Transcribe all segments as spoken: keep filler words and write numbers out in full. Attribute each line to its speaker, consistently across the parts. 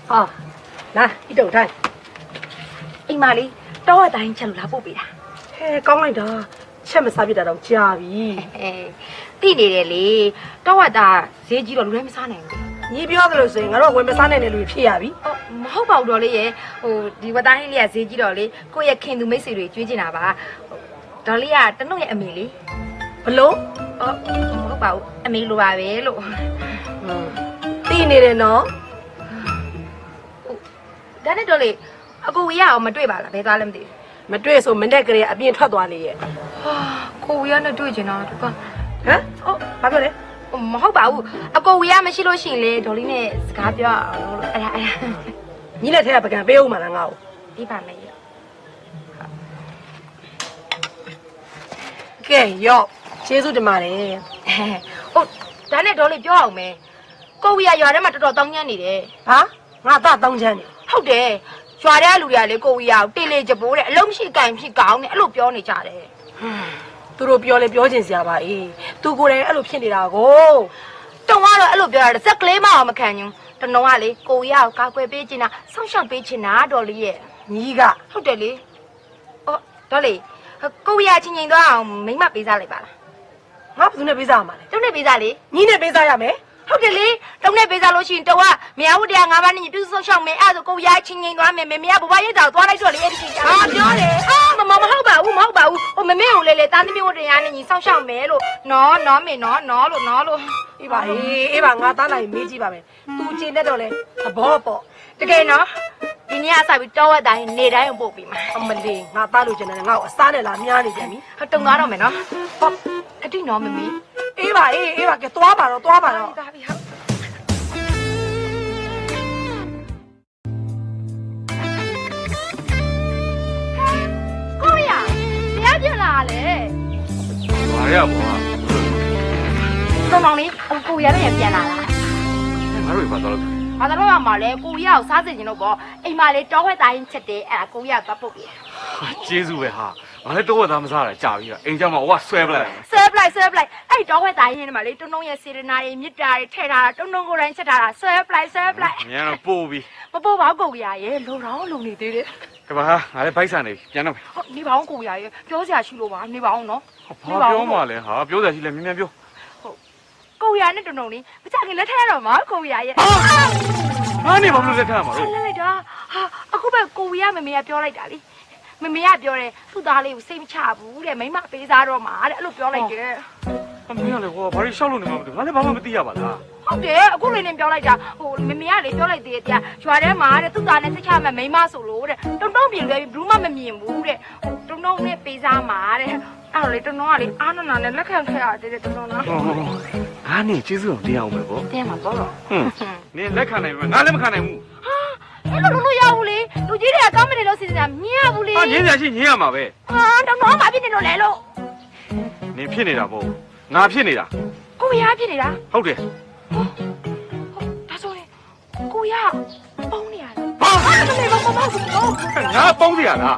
Speaker 1: 好，来一豆菜。
Speaker 2: 哎妈哩，到我带你吃路拉布比啦。
Speaker 1: 嘿，讲来的，吃么啥比得到家味。
Speaker 2: 哎，弟弟的哩，到我带谁知道路来没啥呢？
Speaker 1: 你不要在那说，我说我们三年的路偏呀比。
Speaker 2: 哦，好包着哩耶，哦，你我带你哩谁知道哩？过夜看都没谁嘞，最近哪吧？到哩啊，等侬也没哩。
Speaker 1: 不喽？
Speaker 2: 哦，好包，也没路啊喂路。
Speaker 1: 嗯，弟弟的呢？
Speaker 2: 但是到哩。阿哥维亚我们对吧了，别打了没得。
Speaker 1: 没对手，没得个嘞，阿边ထွက်多哩。
Speaker 2: 啊，哥维亚那对着呢，这个。
Speaker 1: 啊？哦，哪个嘞？
Speaker 2: 哦，没好把握。阿哥维亚没洗了心嘞，到里呢自家表。哎呀哎呀。
Speaker 1: 你那天不干白我嘛那个？
Speaker 2: 一般没有。
Speaker 1: 给要，结束的嘛嘞。
Speaker 2: 嘿，哦，咱那到里表好没？哥维亚原来嘛多少当年的嘞。
Speaker 1: 啊？我咋当年的？
Speaker 2: 好的。抓的路呀，那个位啊，对嘞就不嘞，龙皮干皮高呢，一路标你家的。
Speaker 1: 嗯，都路标嘞标进下吧，哎，都过来一路骗你那个。
Speaker 2: 等完了，一路标的，这个嘞嘛我们看见，等弄完嘞，个位啊，搞贵北京啊，上上北京哪多哩？
Speaker 1: 你个？
Speaker 2: 好的嘞。哦，对嘞，个位啊，今年都啊，没嘛比啥嘞吧啦？
Speaker 1: 我不是那比啥嘛嘞？
Speaker 2: 都那比啥嘞？
Speaker 1: 你那比啥呀没？
Speaker 2: 好的嘞，东那边在路上走啊，苗五的俺们你就是说上面啊，这个呀，青年团妹妹妹不把一早抓来说的，啊，对嘞，啊，妈妈好吧，我好吧，我我们没有嘞嘞，但那边我这样的，你上上没了，拿拿没拿拿了拿了，
Speaker 1: 一把一把我打来没几把没，都见得到嘞，啊宝宝，
Speaker 2: 这个呢，今年啊，稍微找我带你来用保庇嘛，
Speaker 1: 没得，我打路见得我三年了，两年见面，
Speaker 2: 他等哪了没呢？哦，他对拿妹妹。
Speaker 1: 一把一一把给多把了，多把了。
Speaker 2: 哥呀，你要去哪里？
Speaker 3: 哪呀我？
Speaker 2: 东东哩，我哥呀，你也变啦啦。
Speaker 3: 哪里发到了？
Speaker 2: 发到了嘛嘞，哥呀，啥事情都不，哎妈嘞，找回大人吃的，哎，哥呀，不不别。
Speaker 3: 接住呗哈！我来多我他们啥来加一个，人家嘛我摔不来。
Speaker 2: 摔不来，摔不来！哎，找回大人嘛嘞，东东也是的，那里米渣的，太大了，东东个人吃他了，摔不来，摔不来。
Speaker 3: 你那不比。
Speaker 2: 不不把哥呀耶，路上路你对的。
Speaker 3: 对吧哈？俺来摆上来，见到没？
Speaker 2: 你把我哥呀耶，表下去了吧？你把我喏。
Speaker 3: 怕表嘛嘞哈，表下去了，明明表。
Speaker 2: 哥呀，那东东哩，不咋给你睇了嘛？哥呀耶。
Speaker 3: 啊！啊，你把路在看嘛？
Speaker 2: 来来的啊！啊，我把哥呀妹妹也表来的哩。妹妹也表嘞，都打嘞，谁没差不嘞？没嘛背啥着嘛的，都表来的。
Speaker 3: 啊，没有嘞，我把你小路你嘛不对，俺来爸爸没底下吧啦。
Speaker 2: 好的，我来年表来的，我妹妹也来表来的的，说的嘛的，都打嘞，谁差嘛没嘛收入的，东东边个不嘛没面目的，东东呢背啥嘛的，啊嘞东东啊嘞，啊那那那看看啊，这这东东呢。
Speaker 3: 哦，啊你这是底下没不？
Speaker 2: 底下嘛不了。
Speaker 3: 嗯，你来看那么，俺来没看那么。
Speaker 2: 你路路要不嘞？路这里刚没得老师呢，你也不嘞？
Speaker 3: 啊，人家是人家嘛呗。
Speaker 2: 啊，东东嘛边的都来了。
Speaker 3: 你骗你了不？俺骗你了。
Speaker 2: 哥也骗你了。
Speaker 3: 好的。
Speaker 2: 哦，他说嘞，哥呀，帮你啊。啊，没帮帮帮帮。
Speaker 3: 俺帮你啊。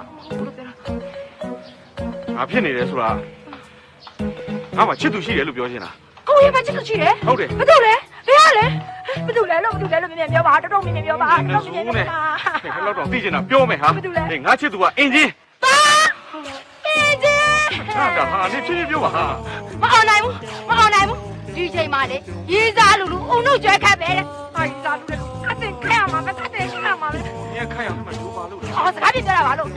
Speaker 3: 俺骗你的是吧？俺把七度西的路表现了。
Speaker 2: 哥也把七度西的。
Speaker 3: 好的。
Speaker 2: 不对嘞，不要嘞。不对来了，不对来了，明天表吧，这种明天表吧，这种明天表吧。
Speaker 3: 老张最近那表没哈？
Speaker 2: 不对嘞。
Speaker 3: 哎，俺去读啊，眼睛。
Speaker 2: 啊，眼睛。
Speaker 3: 那这哈，你偏偏表吧哈。
Speaker 2: 我好难么？我好难么？女仔嘛的，一扎路路，我弄脚开白的，哎，一扎路的，他真看嘛，他真看嘛的。
Speaker 3: 你也看样那么九八路。
Speaker 2: 哦，是他别表了八路。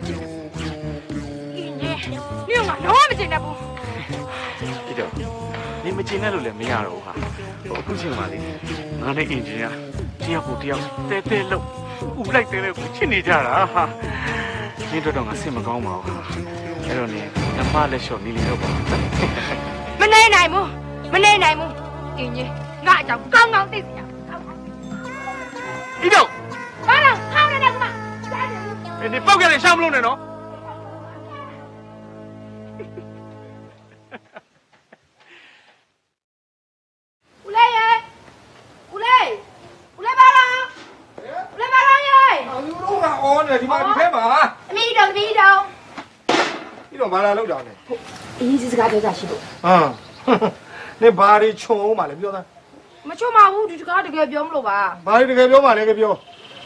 Speaker 2: 眼睛，你用啊，我没进来不？
Speaker 3: 记得。你们进来路了没呀？我哈，我不信嘛哩，俺那眼睛啊，只要不掉，得得路，不来得了不亲你家了哈。你这种啊，什么讲嘛？哎呦你，俺妈来说你哩了不？
Speaker 2: 没奶奶么？没奶奶么？眼睛，俺就刚刚对呀。
Speaker 3: 一条。
Speaker 2: 完了，好的那个嘛。
Speaker 3: 哎，你包给你上不弄的喏。
Speaker 4: ဒီမှာဒီထဲမှာ
Speaker 2: အမေတော်တပီးတော်
Speaker 4: ဒီတော့မလာလောက်တာနဲ့
Speaker 2: အေးဒီစကားပြောကြရှိလို့
Speaker 4: ဟာနင်ဘာတွေခြုံအောင်ပါလဲပြောသား
Speaker 2: မချွတ်မဘူးဒီစကားတကယ်ပြောမလို့ပါ
Speaker 4: ဘာတွေတကယ်ပြောမှလဲကပြော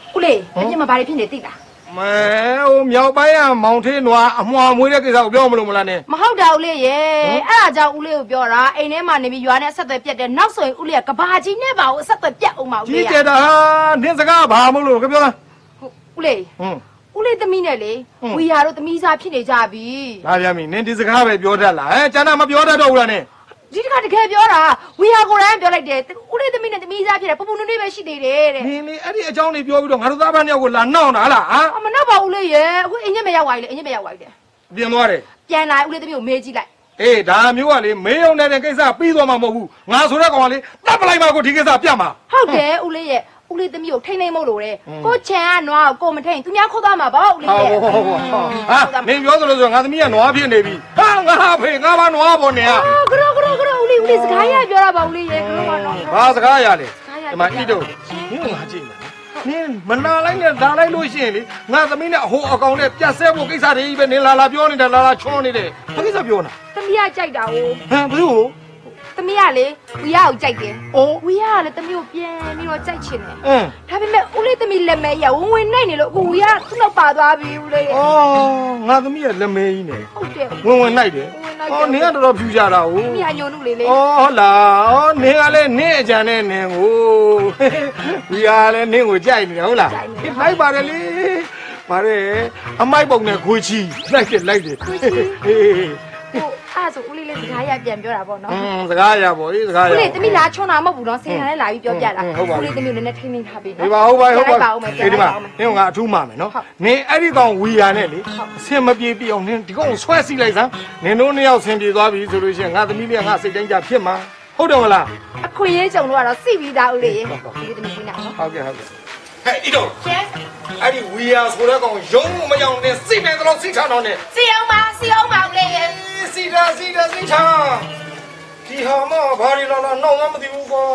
Speaker 2: ဦးလေးအပြင်မှာဘာတွေဖြစ်နေသိလား
Speaker 4: မဲဟိုမြောက်ပိုင်းကမောင်ထေးနွားအမွှာမွေးတဲ့ကိစ္စကိုပြောမလို့မလားနဲ့
Speaker 2: မဟုတ်တာဦးလေးရေအဲ့ဒါကြောင့်ဦးလေးကိုပြောတာအိမ်ထဲမှာနေပြီးရွာနဲ့အဆက်အသွယ်ပြတ်တယ်နောက်ဆိုရင်ဦးလေးကကဘာကြီးနဲ့ပါဦးအဆက်အသွယ်ပြတ်အောင်ပါဦးလေး
Speaker 4: ကြီးကျယ်တာဟာနင်းစကားဘာမလို့ကပြောလား
Speaker 2: ဦးလေး
Speaker 4: ဟွန်း
Speaker 2: ဦးလေးသမီးနဲ့လေဝီယာတို့သမီးစားဖြစ်နေကြပြီ
Speaker 4: လာပြန်ပြီနင်းဒီစကားပဲပြောတတ်လားဟဲ့ကျန်တာမပြောတတ်တော့ဘူးလားနဲ့
Speaker 2: ဒီတခါတကယ်ပြောတာဝီယာကိုယ်တိုင်ပြောလိုက်တယ်ဦးလေးသမီးနဲ့သမီးစားဖြစ်တယ်ပပူနွေးနွေးပဲရှိသေးတယ်တဲ့
Speaker 4: နင်းလေအဲ့ဒီအကြောင်းလေးပြောပြီးတော့ငါတို့သားဖန်းတယောက်ကိုလာနှောင်းတာဟာလားဟာ
Speaker 2: အမနောက်ပါဦးလေးရေအခုအင်းညက်မရောက်သွားပြီလေအင်းညက်မရောက်သွားပြီတဲ့
Speaker 4: ပြင်သွားတယ်
Speaker 2: ပြန်လာဦးလေးသမီးကိုမေးကြည့်လိုက်
Speaker 4: အေးဒါမျိုးကလေမေးုံတဲ့ကိစ္စပြီးသွားမှာမဟုတ်ဘူးငါဆိုတဲ့ကောင်ကလေတပ်ပလိုက်မှာကိုဒီကိစ္စပြတ်မှာ
Speaker 2: ဟုတ်တယ်ဦးလေးရဲ့ဦးလေးသမီးကိုထိမ့်နေမို့လို့တဲ့ကိုချန်ကနွားကိုကိုမထိန်သူများခေါ်သွားမှာပေါ့ဦးလေး
Speaker 4: ဟုတ်
Speaker 2: ရဲ့
Speaker 4: ဟုတ်ဟုတ်ဟာနင်းပြောသလိုဆိုငါသမီးကနွားဖြစ်နေပြီဟာငါဖေငါဘာနွားပေါ်နေရ
Speaker 2: အော်ကရောကရောကရောဦးလေးဦးလေးစကားရပြောတာပါဦးလေးရဲ့ကရောကတော့
Speaker 4: ဘာစကားရလဲဒီမှာဣတုနင်းငါကြည့်မယ်နင်းမနာလိုက်နဲ့ဒါလိုက်လို့ရှိရင်လေငါသမီးနဲ့အဟိုအကောင်နဲ့ပြတ်ဆဲဖို့ကိစ္စတွေကြီးပဲနင်းလာလာပြောနေတယ်လာလာချွန်းနေတယ်ဘာကိစ္စပြောနေတာ
Speaker 2: သမီးကကြိုက်တာ哦
Speaker 4: ဟမ်ဘယ်လို
Speaker 2: သမီးကလေဝီယာကိုကြိုက်တယ်
Speaker 4: အိုး
Speaker 2: ဝီယာကလည်းသမီးကိုပြန်ပြီးတော့ကြိုက်ချင်တယ်
Speaker 4: အင်း
Speaker 2: ဒါပေမဲ့ဦးလေးသမီးလက်မဲရဝင်ဝင်နိုင်နေလို့အခုဝီယာသူ့လောက်ပါသွားပြီဦးလေးရဲ့
Speaker 4: အော်ငါသမီးရဲ့လက်မဲကြီးနေ
Speaker 2: ဟုတ်တယ်
Speaker 4: ဝင်ဝင်လိုက်တယ်အော်နင်းကတော်တော်ဖြူကြတာဟုတ်
Speaker 2: သမီးကညိုနုလေးလေ
Speaker 4: อ๋อล่ะอ๋อနင်းကလည်းနင်းအကြံနဲ့နင်းကိုဒီကလည်းနင်းကိုကြိုက်နေတာဟုတ်လားလိုက်ပါတယ်လေပါတယ်အမိုက်ပုံနဲ့ခွေးချီလိုက်တယ်လိုက်တယ်ဟေး
Speaker 2: ဟိုအဲ့ဆိုဦးလေးလေးစကားရပြန်ပြောတာပေါ့နော်
Speaker 4: อืมစကားရပါဘောစကားရ
Speaker 2: ဦးလေးသမီးလာချွန်းတာမဟုတ်ဘူးနော်ဆင်ရလဲလာပြီးပြောပြတာဦးလေးသမီးကိုလည်းနည်းနည်းထိန်းထိန်းထားပေးနော်
Speaker 4: ဒီပါဟုတ်ပါဟုတ်ပါ
Speaker 2: ပါဦးမယ်ပြန်
Speaker 4: ဒီ
Speaker 2: လိုက်
Speaker 4: မှာ
Speaker 2: ပါဦးမယ်
Speaker 4: နင်းကအထူးမှမယ်နော်နင်းအဲ့ဒီကောင်ဝီယာနဲ့လေအဆင်မပြေပြအောင်နင်းဒီကောင်ဆွဲစီလိုက်စမ်းနင်းတို့နှစ်ယောက်ဆင်ပြေသွားပြီဆိုလို့ရှိရင်ငါသမီးလေးကငါစိတ်တိုင်းကြဖြစ်မှာဟုတ်တယ်မလား
Speaker 2: အခွင့်အရေးကြုံလို့ကတော့စိပြီးသားဦးလေးရေဦးလေးသမီးကိုနာနော်
Speaker 4: ဟုတ်ကဲ့ဟုတ်ကဲ့ဟဲ့ဤတော့
Speaker 2: ကျဲ
Speaker 4: အဲ့ဒီဝီယာဆိုတဲ့ကောင်ရုံးမရောက်နဲ့စိတ်နေတော့စိတ်ချတော့နဲ့
Speaker 2: စီအောင်ပါစီအောင်ပါဦးလေးရေ
Speaker 4: စီတာစီတာစိတ်ချဒီဟာမဘာရီလာလာနောက်မှမသိဘူးကွာ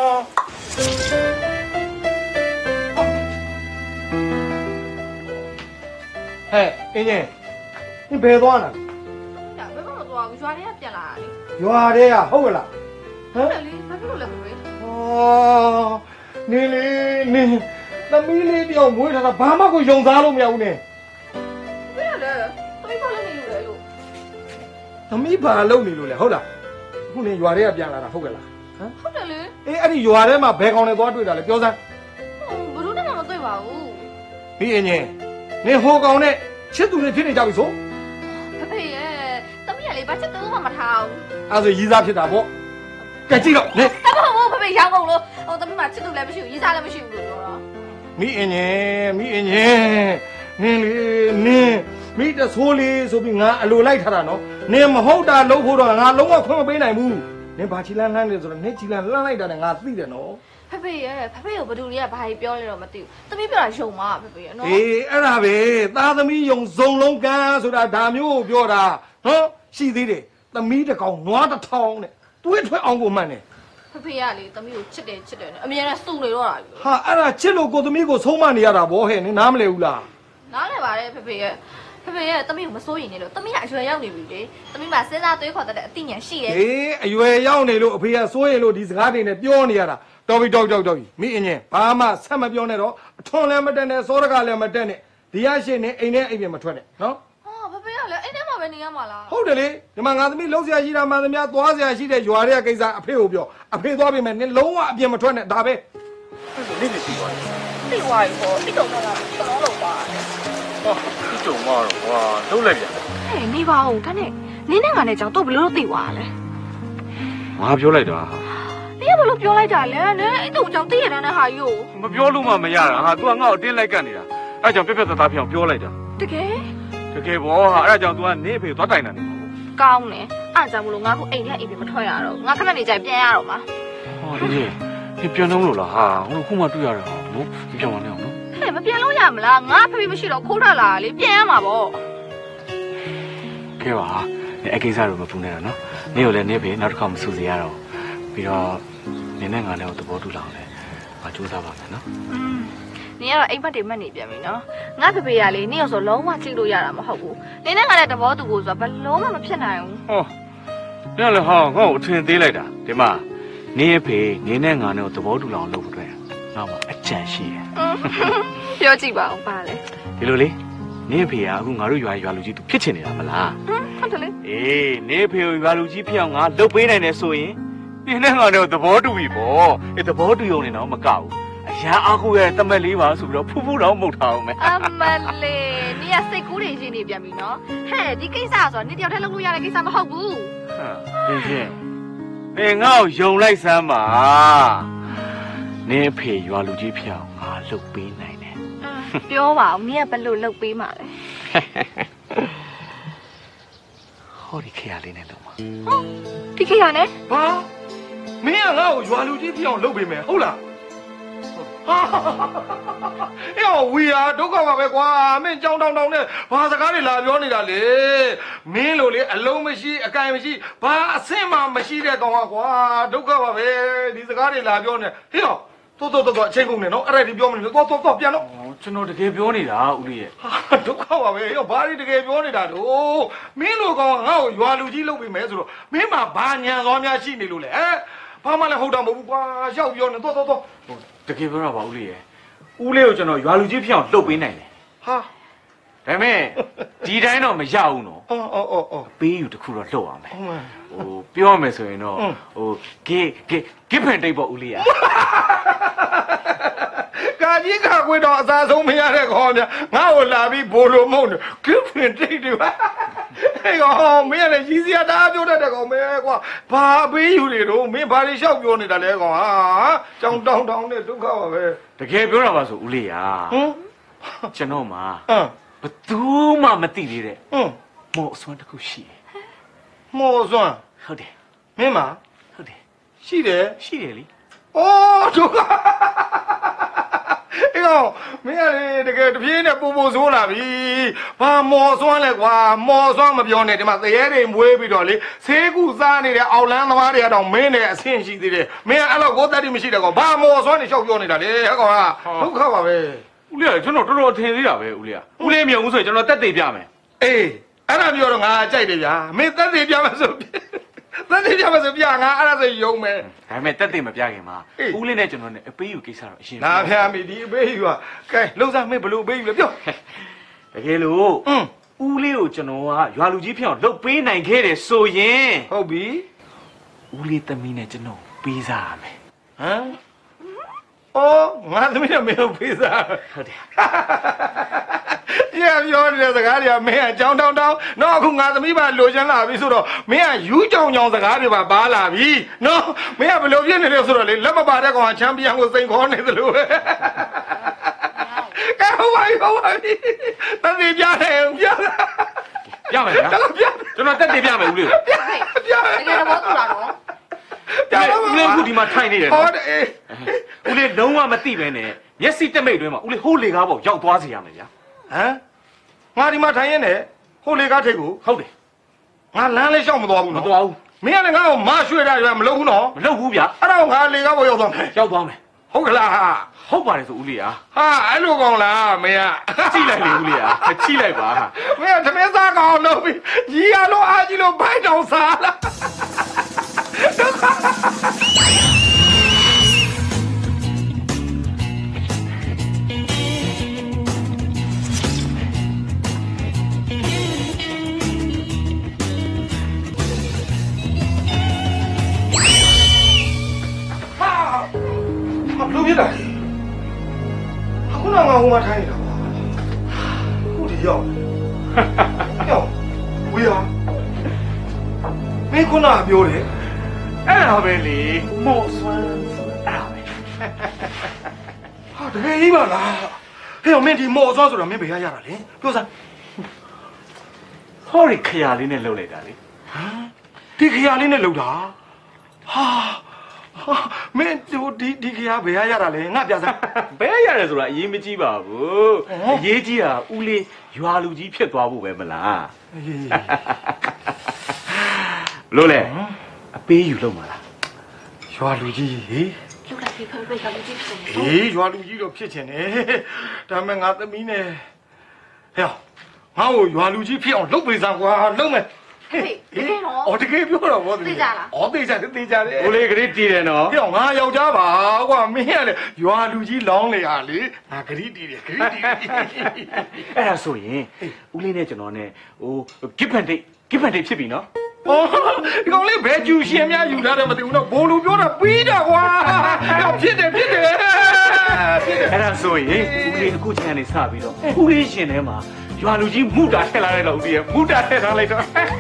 Speaker 4: ဟဲ့အင်းကြီးဒီဘယ်သွားလဲ
Speaker 2: ဒါဘယ်မှမသွားဘူးရွာတွေကပြန်လာတာလေ
Speaker 4: ရွာထဲကဟုတ်ကလားဟမ်
Speaker 2: ဟုတ်တယ်လေဘာဖြစ်လို့လဲကိုယ်
Speaker 4: 哦，你哩你，那米粒表妹她那爸妈个用啥都没有呢？
Speaker 2: ဘယ်ရလဲတွေးပါလဲနေလို့လေလို့
Speaker 4: 那米爸老你了嘞，好啦，后年原来也变来了，好个啦。
Speaker 2: ဟုတ်တယ်လေ
Speaker 4: 哎，俺你原来嘛白讲的多对了嘞，表噻。
Speaker 2: ဘယ်လိုနဲ့မှမတွေ့ပါဘူး
Speaker 4: 你爷爷，你好讲的，吃东西骗你家里说，
Speaker 2: ဖေဖေရဲ့တမီးကလေဘာချက်တူးမှမထားဘူး
Speaker 4: 还是一啥骗大不？该记了，你
Speaker 2: အမဟုတ်ဘူးဖေဖေရောင်းကုန်လို့ဟိုတမီးမှာချက်တူးလည်းမရှိဘူးရေးစားလည်းမရှိဘူးလို့ပြောတော့
Speaker 4: 米爷爷，米爷爷，你哩你，米的错哩，说比俺路来他了喏，你没好大路坡了，俺路我困不背来木。你把起来烂的时候，你起来烂来的呢，俺自己的喏。
Speaker 2: ဖေဖေရဲ့ဖေဖေကိုဘယ်သူတွေကဘာကြီးပြောလဲတော့မသိဘူးတမီးပြောတာယုံမှာဖေဖေရဲ့နော်
Speaker 4: အေးအဲ့ဒါပဲသားသမီးယုံစုံလုံးကန်းဆိုတာဒါမျိုးကိုပြောတာနော်ရှိသေးတယ်သမီးတစ်ကောင်နွားတစ်ထောင်နဲ့တွေးထွက်အောင်ကိုမှန်တယ်
Speaker 2: ဖေဖေကလေတမီးကိုချစ်တယ်ချစ်တယ်နဲ့အမြဲတမ်းစုနေတော့တာပြီ
Speaker 4: ဟာအဲ့ဒါချစ်လို့ကိုသမီးကိုဆုံးမနေရတာဗောဟဲ့နင်နားမလဲဘူးလား
Speaker 2: နားလဲပါတယ်ဖေဖေရဲ့ဖေဖေရဲ့တမီးကိုမစိုးရင်နေလို့တမီးကအရွယ်ရောက်နေပြီလေတမီးမှာစဉ်းစားတွေးခေါ်တတ်တဲ့အသိဉာဏ်ရှိတယ်
Speaker 4: အေးအရွယ်ရောက်နေလို့အဖေကစိုးရင်လို့ဒီစကားတွေနဲ့ပြောနေရတာတော်ပြီတော်ပြီတော်ပြီမိအင်းချင်းဘာမှဆက်မပြောနဲ့တော့အထွန်လည်းမတက်နဲ့စောရကလည်းမတက်နဲ့ဒီရရှိနေအိမ်နဲ့အိမ်ပြင်မထွက်နဲ့နော်
Speaker 2: ဟာဖေဖေကလည်းအဲ့ထဲမှာပဲနေရမှာလား
Speaker 4: ဟုတ်တယ်လေဒီမှာငါသမီးလုံးစရာရှိတာမှန်သမျှသွားစရာရှိတဲ့ရွာတွေကကိစ္စအဖေကိုပြောအဖေသွားပြီမဲ့နင်လုံးဝအပြင်မထွက်နဲ့ဒါပဲနေနေစီသွားတယ်
Speaker 2: သိသွားပြီပေါ့တိတုံတော့လားဘလုံးလုံးပါ
Speaker 3: ဟောဒီတုံမတော့ဟွာလုံးလိုက်ပြန်
Speaker 2: ဟဲ့နေပါဦးဒါနဲ့နင်းနဲ့ငါနဲ့ကြောင့်တော့ဘလို့သိသွားလဲ
Speaker 3: ငါပြောလိုက်တာ
Speaker 2: နင်းကဘလို့ပြောလိုက်တာလဲနင်းအဲ့တုံကြောင့်သိရတဲ့ဟာကြီးကို
Speaker 3: မပြောလို့မှမရတာဟာ तू ကငါ့ကိုတင်းလိုက်ကတ်နေတာအဲ့ကြောင့်ပြက်ပြက်သားသားဖြစ်အောင်ပြောလိုက်တာ
Speaker 2: တကယ်
Speaker 3: တကယ်ဘောဟာအဲ့ဒါကြောင့် तू ကနေဖေသွားတိုင်တာနေ
Speaker 2: ကောင်းတယ်အဲ့ကြောင့်မလို့ငါကအိမ်ထဲအိမ်ပြင်မထွက်ရတော့ငါခဏနေကြပြန်ရတော့မှာ
Speaker 3: ဟောဒီဒီပြန်တော့လို့လားဟာဟိုခုမှတွေ့ရတာဟာနော်ပြန်ပါနဲ့အောင်နော်
Speaker 2: ဟဲ့မပြန်လို့ရမလားငါဖေဖေမရှိတော့ခိုးထွက်လာလေပြန်ရမှာပေါ့
Speaker 3: ကဲပါအဲ့ကိစ္စတော့မပူနဲ့တော့နော်နေကိုလည်းနေဖေနောက်တစ်ခါမဆူစေရတော့ပြီးတော့နင်းနဲ့ငါလည်းသဘောတူလာအောင်လေငါစူးစမ်းပါမယ်နော်
Speaker 2: နင်ကတော့အိမ်မက်တွေမှတ်နေပြန်ပြီနော်ငါဖေဖေကလေနင်ရောဆိုလုံးဝကြည့်လို့ရတာမဟုတ်ဘူးနင်နဲ့ငါလည်းတဘောတူကိုဆိုတော့ဘလုံးမှမဖြစ်နိုင်ဘူး
Speaker 3: ဟောနင်းလည်းဟာငါ့ကိုအထင်သေးလိုက်တာဒီမှာနေဖေနေနဲ့ငါနဲ့သဘောတူလာအောင်လုပ်ဖို့အတွက်ငါမှအချကြံရှိတယ်
Speaker 2: ပြောကြည့်ပါဦးပါလေ
Speaker 3: ဒီလိုလေနင်းဖေကအခုငါတို့ရွာရွာလူကြီးသူဖြစ်ချင်နေတာမလား
Speaker 2: ဟုတ်တယ်လေ
Speaker 3: အေးနင်းဖေရွာလူကြီးဖြစ်အောင်ငါလှုပ်ပေးနိုင်တယ်ဆိုရင်နင်းနဲ့ငါတို့သဘောတူပြီပေါ့အေးသဘောတူရုံနဲ့တော့မကောက်ဘူးအရာအကူရဲ့တမက်လေးပါဆိုပြီးတော့ဖူးဖူးတော့မှုတ်ထားအောင်မယ်
Speaker 2: အမလေးနေရစိတ်ကူးတွေရင်းနေပြန်ပြီနော်ဟဲ့ဒီကိစ္စဆိုတော့နေတယောက်တည်းလုပ်လို့ရတဲ့ကိစ္စမဟုတ်ဘူး
Speaker 3: ဟင်းရှင်းနင်းငါ့ကိုယုံလိုက်စမ်းပါနင်းဖေရွာလူကြီးဖြစ်အောင်ငါလှုပ်ပေးနိုင်တယ်
Speaker 2: ပြောပါဦးနေကဘယ်လိုလုပ်ပေးမှာလဲ
Speaker 3: ဟောဒီခရလေးနဲ့လုံးပါ
Speaker 2: ဒီခေတ်ရနဲ့
Speaker 4: ဟာမင်းကငါ့ကိုရွာလူကြီးဖြစ်အောင်လုပ်ပေးမယ်ဟုတ်လားဟာအေးဝီယာဒုက္ခပါပဲကွာမင်းကြောင်တောင်တောင်နဲ့ဘာစကားတွေလာပြောနေတာလေမင်းလိုလေအလုံးမရှိအကင်မရှိဘာအဆင့်မှမရှိတဲ့ကောင်ကကွာဒုက္ခပါပဲဒီစကားတွေလာပြောနေဟေ့တော့တော်တော်တော်အချိန်ကုန်နေနော်အဲ့ဒါဒီပြောမနေလို့တော်တော်တော်ပြန်တော့
Speaker 3: ကျွန်တော်တကယ်ပြောနေတာဦးလေးရဲ့
Speaker 4: ဟာဒုက္ခပါပဲဟေ့ဘာတွေတကယ်ပြောနေတာတို့မင်းလိုကောင်ကငါ့ကိုရွာလူကြီးလုပ်ပေးမယ်ဆိုတော့မင်းမှာဘာညံသွားများရှိနေလို့လေဟဲ့ဘာမှလည်းဟုတ်တာမဟုတ်ဘူးကွာရောက်ပြောနေတော်တော်တော်
Speaker 3: တကယ်ပြောတာပါဦးလေးရဲ့ဦးလေးကိုကျွန်တော်ရွာလူကြီးဖြစ်အောင်လှုပ်ပေးနိုင်တယ်
Speaker 4: ဟာ
Speaker 3: ဒါပေမဲ့ဒီတိုင်းတော့မရဘူးနော်
Speaker 4: အော်အော်အော်အော်
Speaker 3: ပေးယူတစ်ခုတော့လှုပ်အောင်မယ်
Speaker 4: ဟုတ်မယ်
Speaker 3: ဟိုပြောရမယ်ဆိုရင်တော့ဟိုဂေဂေဂစ်ဖန်တိတ်ပေါ့ဦးလေးอ่ะ
Speaker 4: ကာကြီးကကွေးတော့အသာဆုံးမရတဲ့ခေါင်းများငါ့ကိုလာပြီးဘိုးလိုမုန်းတယ်ကစ်ဖင်တိတ်တွေပါဟဲ့ကောင်မင်းလည်းကြီးစရာတာပြောတတ်တဲ့ကောင်ပဲကွာဘာပေးယူနေတော့မင်းဘာတွေလျှောက်ပြောနေတာလဲကောင်ဟာကြောင်တောင်းတောင်းနဲ့ဒုက္ခပါပဲ
Speaker 3: တကယ်ပြောတာပါဆိုဦးလေးอ่ะ
Speaker 4: ဟမ်
Speaker 3: ကျွန်တော်မှာ
Speaker 4: ဟမ်
Speaker 3: ဘသူမှမသိသေးတဲ့
Speaker 4: ဟမ်
Speaker 3: မော်အစွမ်းတစ်ခုရှိတယ်
Speaker 4: မော်စွမ်း
Speaker 3: ဟုတ်တယ်
Speaker 4: မင်းမ
Speaker 3: ဟုတ်တယ်
Speaker 4: ရှိတယ်
Speaker 3: ရှိတယ်လी
Speaker 4: အော်ဒုက္ခအေးကောင်မင်းလည်းတကယ်တပြေးနဲ့ပူပူဆိုးလာပြီဘာမော်စွမ်းလဲကွာမော်စွမ်းမပြောနဲ့ဒီမှာသရဲတွေမွေးပြီးတော့လေဆေးကူစားနေတဲ့အောက်လန်းသမားတွေကတော့မင်းနဲ့အဆင့်ရှိသေးတယ်မင်းအဲ့တော့ကိုသက်တိမရှိတဲ့ကောင်ဘာမော်စွမ်းနေလျှောက်ပြောနေတာလေဟဲ့ကောင်ကဒုက္ခပါပဲ
Speaker 3: ဦးလေးကကျွန်တော်တော်တော်ထင်သေးတာပဲဦးလေးကဦးလေးမြုံဦးဆိုရင်ကျွန်တော်တက်သေးပြမယ်
Speaker 4: အေးအဲ့ဒါပြောတော့ငါကြိုက်တယ်ဗျာမင်းသက်တိပြမယ်ဆိုသက်တိပြမယ်ဆိုပြငါအဲ့ဒါဆိုယုံမယ်
Speaker 3: ဒါပေမဲ့တက်သေးမပြခင်မှာဦးလေးနဲ့ကျွန်တော်နဲ့အပေးယူကိစ္စတော့အရှင်း
Speaker 4: လာဖျားမိဒီအပေးယူကကဲလှုပ်စားမင်းဘလို့အပေးယူလဲပြော
Speaker 3: တကယ်လို့
Speaker 4: อืม
Speaker 3: ဦးလေးကိုကျွန်တော်ကရွာလူကြီးဖြစ်အောင်လှုပ်ပေးနိုင်ခဲ့တယ်ဆိုရင်
Speaker 4: ဟုတ်ပြီ
Speaker 3: ဦးလေးသမီးနဲ့ကျွန်တော်ပေးစားရမယ်
Speaker 4: ဟမ်အော်ငါသမီးနဲ့မင်းကိုပေးစား
Speaker 3: ဟုတ်တယ်
Speaker 4: ပြပြောနေတဲ့စကားတွေကမင်းအကြောင်းတောင်းတောင်းနော်အခုငါသမီးပါလိုချင်လာပြီဆိုတော့မင်းကယူးကြောင်ကြောင်စကားတွေပါပါလာပြီနော်မင်းကဘယ်လိုဖြစ်နေလဲဆိုတော့လေလက်မပါတဲ့ကောင်ကချန်ပီယံကိုစိန်ခေါ်နေသလိုပဲကဲဟုတ်ပါပြီဟုတ်ပါပြီတတိပြတယ်ပြတာ
Speaker 3: ပြမယ်ဗျာ
Speaker 4: တော်ပြ
Speaker 3: ကျွန်တော်တက်သေးပြမယ်ဦးလေးကို
Speaker 4: ပြပြ
Speaker 2: တကယ်တော့တူတာနော်
Speaker 3: ဦးလေးအခုဒီမှာထိုင်နေတယ်
Speaker 4: ဟော
Speaker 3: နော်
Speaker 4: တယ်
Speaker 3: ဦးလေးလုံးဝမသိပဲနဲ့မျက်စိတက်မိတ်အတွင်းမှာဦးလေးဟိုးလေကားပေါ့ရောက်သွားစေရမယ်ဗျာ
Speaker 4: ဟမ်ငါဒီမှာထိုင်ရင်းနဲ့ဟိုလေကားထိတ်ကို
Speaker 3: ဟုတ်တယ်
Speaker 4: ငါလမ်းလေးရှောက်မသွားဘူး
Speaker 3: မ
Speaker 4: နော်
Speaker 3: သွားဘူး
Speaker 4: မင်းကလည်းငါ့ကိုမရွှေ့တာရွယ်မလုပ်ဘူးနော်
Speaker 3: မလုပ်ဘူးဗျာ
Speaker 4: အဲ့တော့ငါလေကားပေါ်ရောက်သွားမယ်
Speaker 3: ရောက်သွားမယ်
Speaker 4: ဟုတ်ကလား
Speaker 3: ဟုတ်ပါတယ်ဆိုဦးလေးอ่ะ
Speaker 4: ဟာအဲ့လိုကောင်လားမင်းက
Speaker 3: ကြည့်လိုက်လေဦးလေးอ่ะကြည့်လိုက်ပါ
Speaker 4: မင်းကသမင်းစားကောင်လို့ပြီးရီရလို့အားကြီးလို့ဘိုက်တောင်စားလားဟာဘလို့ပြတာလဲအခုတော့ငါဟိုမှာထိုင်နေတာပါခုဒီရောက်ရောက်ဝီယာမင်းခုနကပြောတယ်
Speaker 3: အဲ့ဒါပဲလေမော့ဆွမ်းဆိုအဲ့ဒါပဲ
Speaker 4: ဟာတကယ်ကြီးပါလားဟဲ့မင်းဒီမော်စောဆိုတော့မင်းဘယ်ရရတာလဲပြောစမ်း
Speaker 3: ဟောဒီခရလေးနဲ့လှုပ်လိုက်တာလေ
Speaker 4: ဒီခရလေးနဲ့လှုပ်တာဟာဟာမင်းဒီဒီခရဘယ်ရရတာလဲငါပြစမ်း
Speaker 3: ဘဲရတယ်ဆိုတာအရေးမကြီးပါဘူးအရေးကြီးတာဦးလေးရွာလူကြီးဖြစ်သွားဖို့ပဲမလား
Speaker 4: အေး
Speaker 3: လို့လေအပေးယူလို့မလား
Speaker 4: ရွာလူကြီးဟေး
Speaker 2: လူကဖေဖေဖေကလူကြီးဖြစ်နေ
Speaker 4: ဟေးရွာလူကြီးတော့ဖြစ်ချင်တယ်ဒါပေမဲ့ငါသမီးနဲ့ဟဲ့ငါ့ကိုရွာလူကြီးဖြစ်အောင်လုပ်ပေးစမ်းကွာလုပ်မယ်အော်တကယ်ပြောတော့ဗောသမီးအော်သိကြတယ်သိကြတယ်
Speaker 3: ကိုလေးကလေးတည်တယ်နော်
Speaker 4: ပြောငါယောက်ျားပါကွာမင်းကလေရွာလူကြီးလောင်းလေဟာလေငါဂရိတီးတယ်ဂရိတီး
Speaker 3: အဲ့ဒါဆိုရင်ဦးလေးနဲ့ကျွန်တော်နဲ့ဟို give and take give and take ဖြစ်ပြီနော်
Speaker 4: အော်ဒီကောင်လေးဘယ်ကျူရှင်များယူထားတယ်မသိဘူးနော်ဘိုလ်လူပြောတာပြီးတာကွာဖြစ်တယ်ဖြစ်တယ်
Speaker 3: အဲ့ဒါဆိုရင်ဦးလေးအခုချိန်ကနေစပြီးတော့ဦးလေးရှင်ထဲမှာရွာလူကြီးမူတာထည့်လာတဲ့တော့ဦးလေးမူတာထည့်ထားလိုက်တော့ဟမ်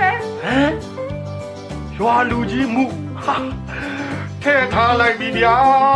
Speaker 4: ရွာလူကြီးမှုဟာထဲထားလိုက်ပြီဗျာ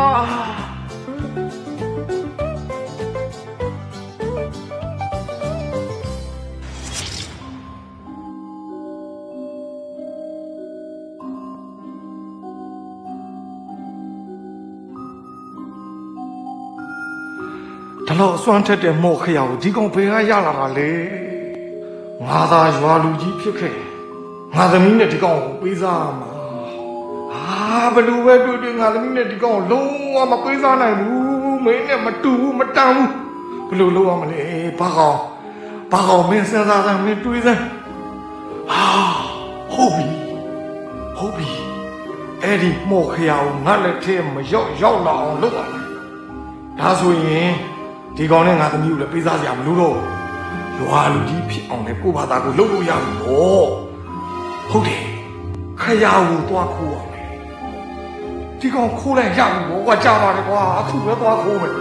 Speaker 4: ဒါတော့စွမ်းထက်တဲ့မော့ခရကိုဒီကောင်ဘယ်ကရလာတာလဲငါသာရွာလူကြီးဖြစ်ခဲ့ငါသမီးနဲ့ဒီကောင်ကိုပေးစားမှာဟာဘလူပဲတွေ့တွေ့ငါသမီးနဲ့ဒီကောင်ကိုလုံးဝမပေးစားနိုင်ဘူးမင်းနဲ့မတူဘူးမတန်ဘူးဘလူလုံးအောင်မလဲဘာကောင်ဘာကောင်မင်းစဉ်းစားစမ်းမင်းတွေးစမ်းဟာဟုတ်ပြီဟုတ်ပြီအဲ့ဒီမော့ခရကိုငါလက်ထဲမရောက်ရောက်လာအောင်လုပ်ပါမယ်ဒါဆိုရင်ဒီကောင်နဲ့ငါသမီးကိုလည်းပေးစားစရာမလိုတော့ရွာလူကြီးဖြစ်အောင်လည်းကိုယ့်ဘာသာကိုလုပ်လို့ရပြီတော့ဟုတ်တယ်ခရကိုသွားခိုးအောင်လေဒီကောင်ခိုးလိုက်ရပြီဘောကွာကြာပါတယ်ကွာအခုပဲသွားခိုးမယ်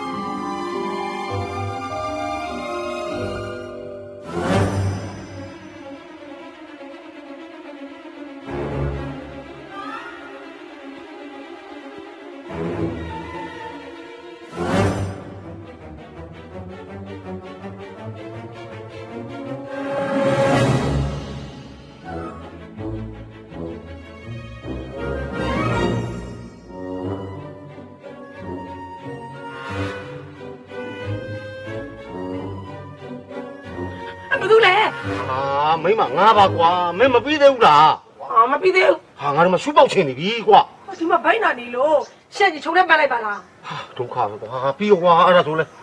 Speaker 5: မိမငါပါကွာမင်းမပြီးသေးဘူးလား
Speaker 1: အာမပြီးသေးဘူး
Speaker 5: ဟာငါတို့မရှူပေါက်ချင်နေပြီကွာ
Speaker 1: ဒီမှာဘိုင်းနာနေလို့ရှက်ကြီးချုံနဲ့ပန်းလိုက်ပါလား
Speaker 5: ဟာဒုက္ခပဲကွာဟာပြီးကွာအဲ့ဒါဆိုလဲ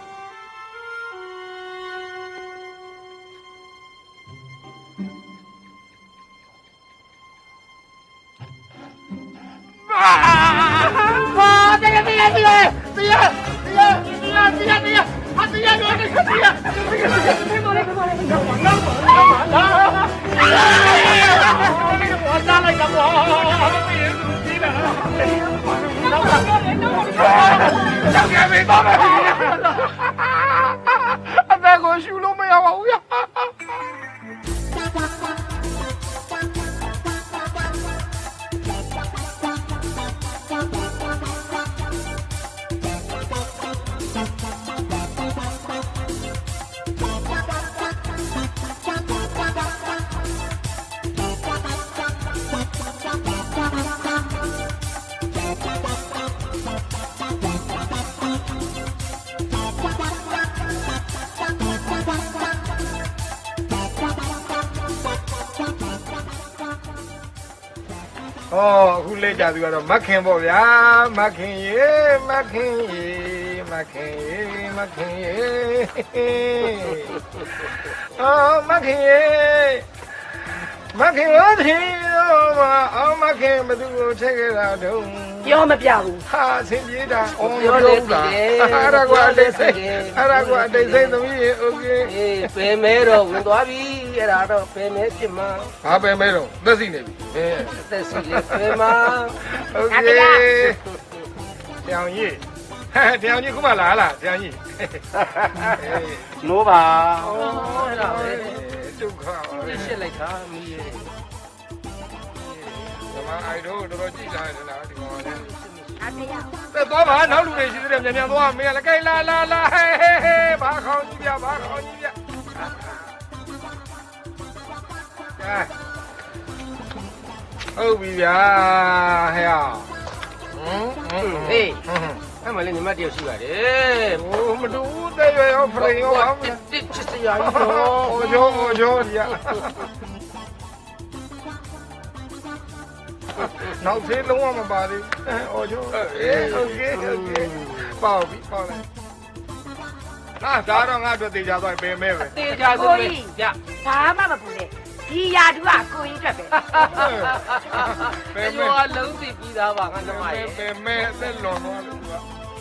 Speaker 1: ဟာတရားတရားတရားတရားတရားတရားတရားတရားဟာတရားတော့တရားတရားမေမေလေးမေမေလေးတော့တော့တော့ဘာသာလိုက်တော့ဘာပြေဒီလားတော့တော့တော့တော့ကဲမေတော့အမေကိုရှူလို့မရပါဘူးရ哦，အခုလက်ကြသူကတော့မခင်ပေါ့ဗျာမခင်ရေမခင်ရေမခင်ရေမခင်ရေအော်မခင်ရေမခင်ရောသေးရောမအော်မခင်ဘသူကိုထည့်ခဲ့တာတုံးပြောမပြဘူးဟာအဆင်ပြေတာအော်ပြောလို့တာအဲ့ဒါကွာအတိတ်စိတ်အဲ့ဒါကွာအတိတ်စိတ်သမီးရေโอเคအေးပင်မဲတော့ဝင်သွားပြီအဲ့ဒါတော့ပင်မဲဖြစ်မှာဟာပင်မဲတော့သက်စီနေပြီအဲသက်စီလေးပင်မှာโอเคတောင်ကြီးဟဲ့တောင်ကြီးခုမှလာလားတောင်ကြီး
Speaker 3: နိုးပါ
Speaker 1: အော်အဲ့ဒါပဲဒုက္ခပါပဲရှစ်လိုက်တာမီးရေဒီမှာအိုက်တော့တော်တော်ကြည့်လာတယ်လားဒီကောင်ကအားမရသက်သွားပါနောက်လူတွေရှိသေးတယ်မြန်မြန်သွားမင်းကလည်းကြိုက်လာလာလာဟဲဟဲဟဲဘာခေါင်းကြီးပြဘာခေါင်းကြီးပြဟုတ်ပြီဗျာဟဲ့ဟမ်ဟေးအဲ့မလေးညီမတယောက်ရှိပါတယ်ဟိုမတူတဲ့ရွယ်ရောဖရင်ရောပါတစ်တစ်ချစ်စရာကြီးတော့ဟိုကျော်ဟိုကျော်ဒီနောက်သေးလုံးဝမပါသေးဘူးဟိုကျော်အေးโอเคโอเคပေါ့ပြီပေါ့လိုက်ဟာဒါတော့ငါတို့တေချာသွားပင်မဲပဲတေချာဆိုပြီ
Speaker 2: ဗျဘာမှမပူနဲ့ဒီဒီရာတူကကိုကြီးအတွက်ပဲ
Speaker 1: ဘယ်
Speaker 6: ကျွ
Speaker 1: မဲ
Speaker 6: န်တော်လုံးစီပြီးသားပါငါသမားရဲ့
Speaker 1: ဘယ်မဲအသက်လွန်သွားလို့က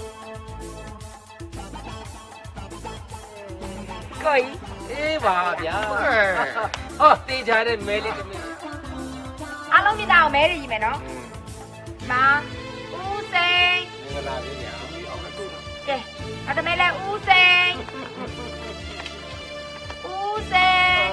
Speaker 2: ကိုကြီး
Speaker 6: အေးပါဗျာဟောတေးကြတဲ့မဲလေးတမီး
Speaker 2: အားလုံးပြတာအောင်မဲရည်မယ်နော်မာဦးစိန်
Speaker 6: မင်္ဂလာပါဗျာ
Speaker 2: ကဲအတမဲလဲဦးစိန်ဦးစိန်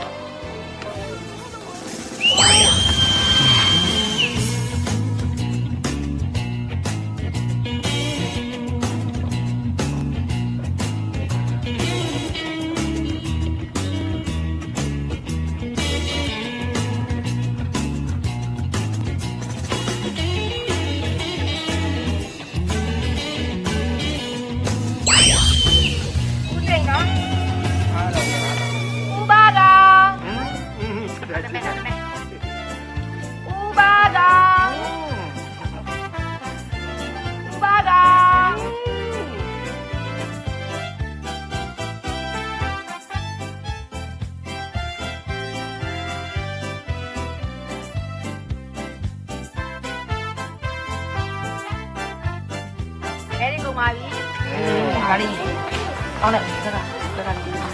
Speaker 2: ပါပြီ။ဟာလေး။အောင်လိုက်စကားစကားလေး။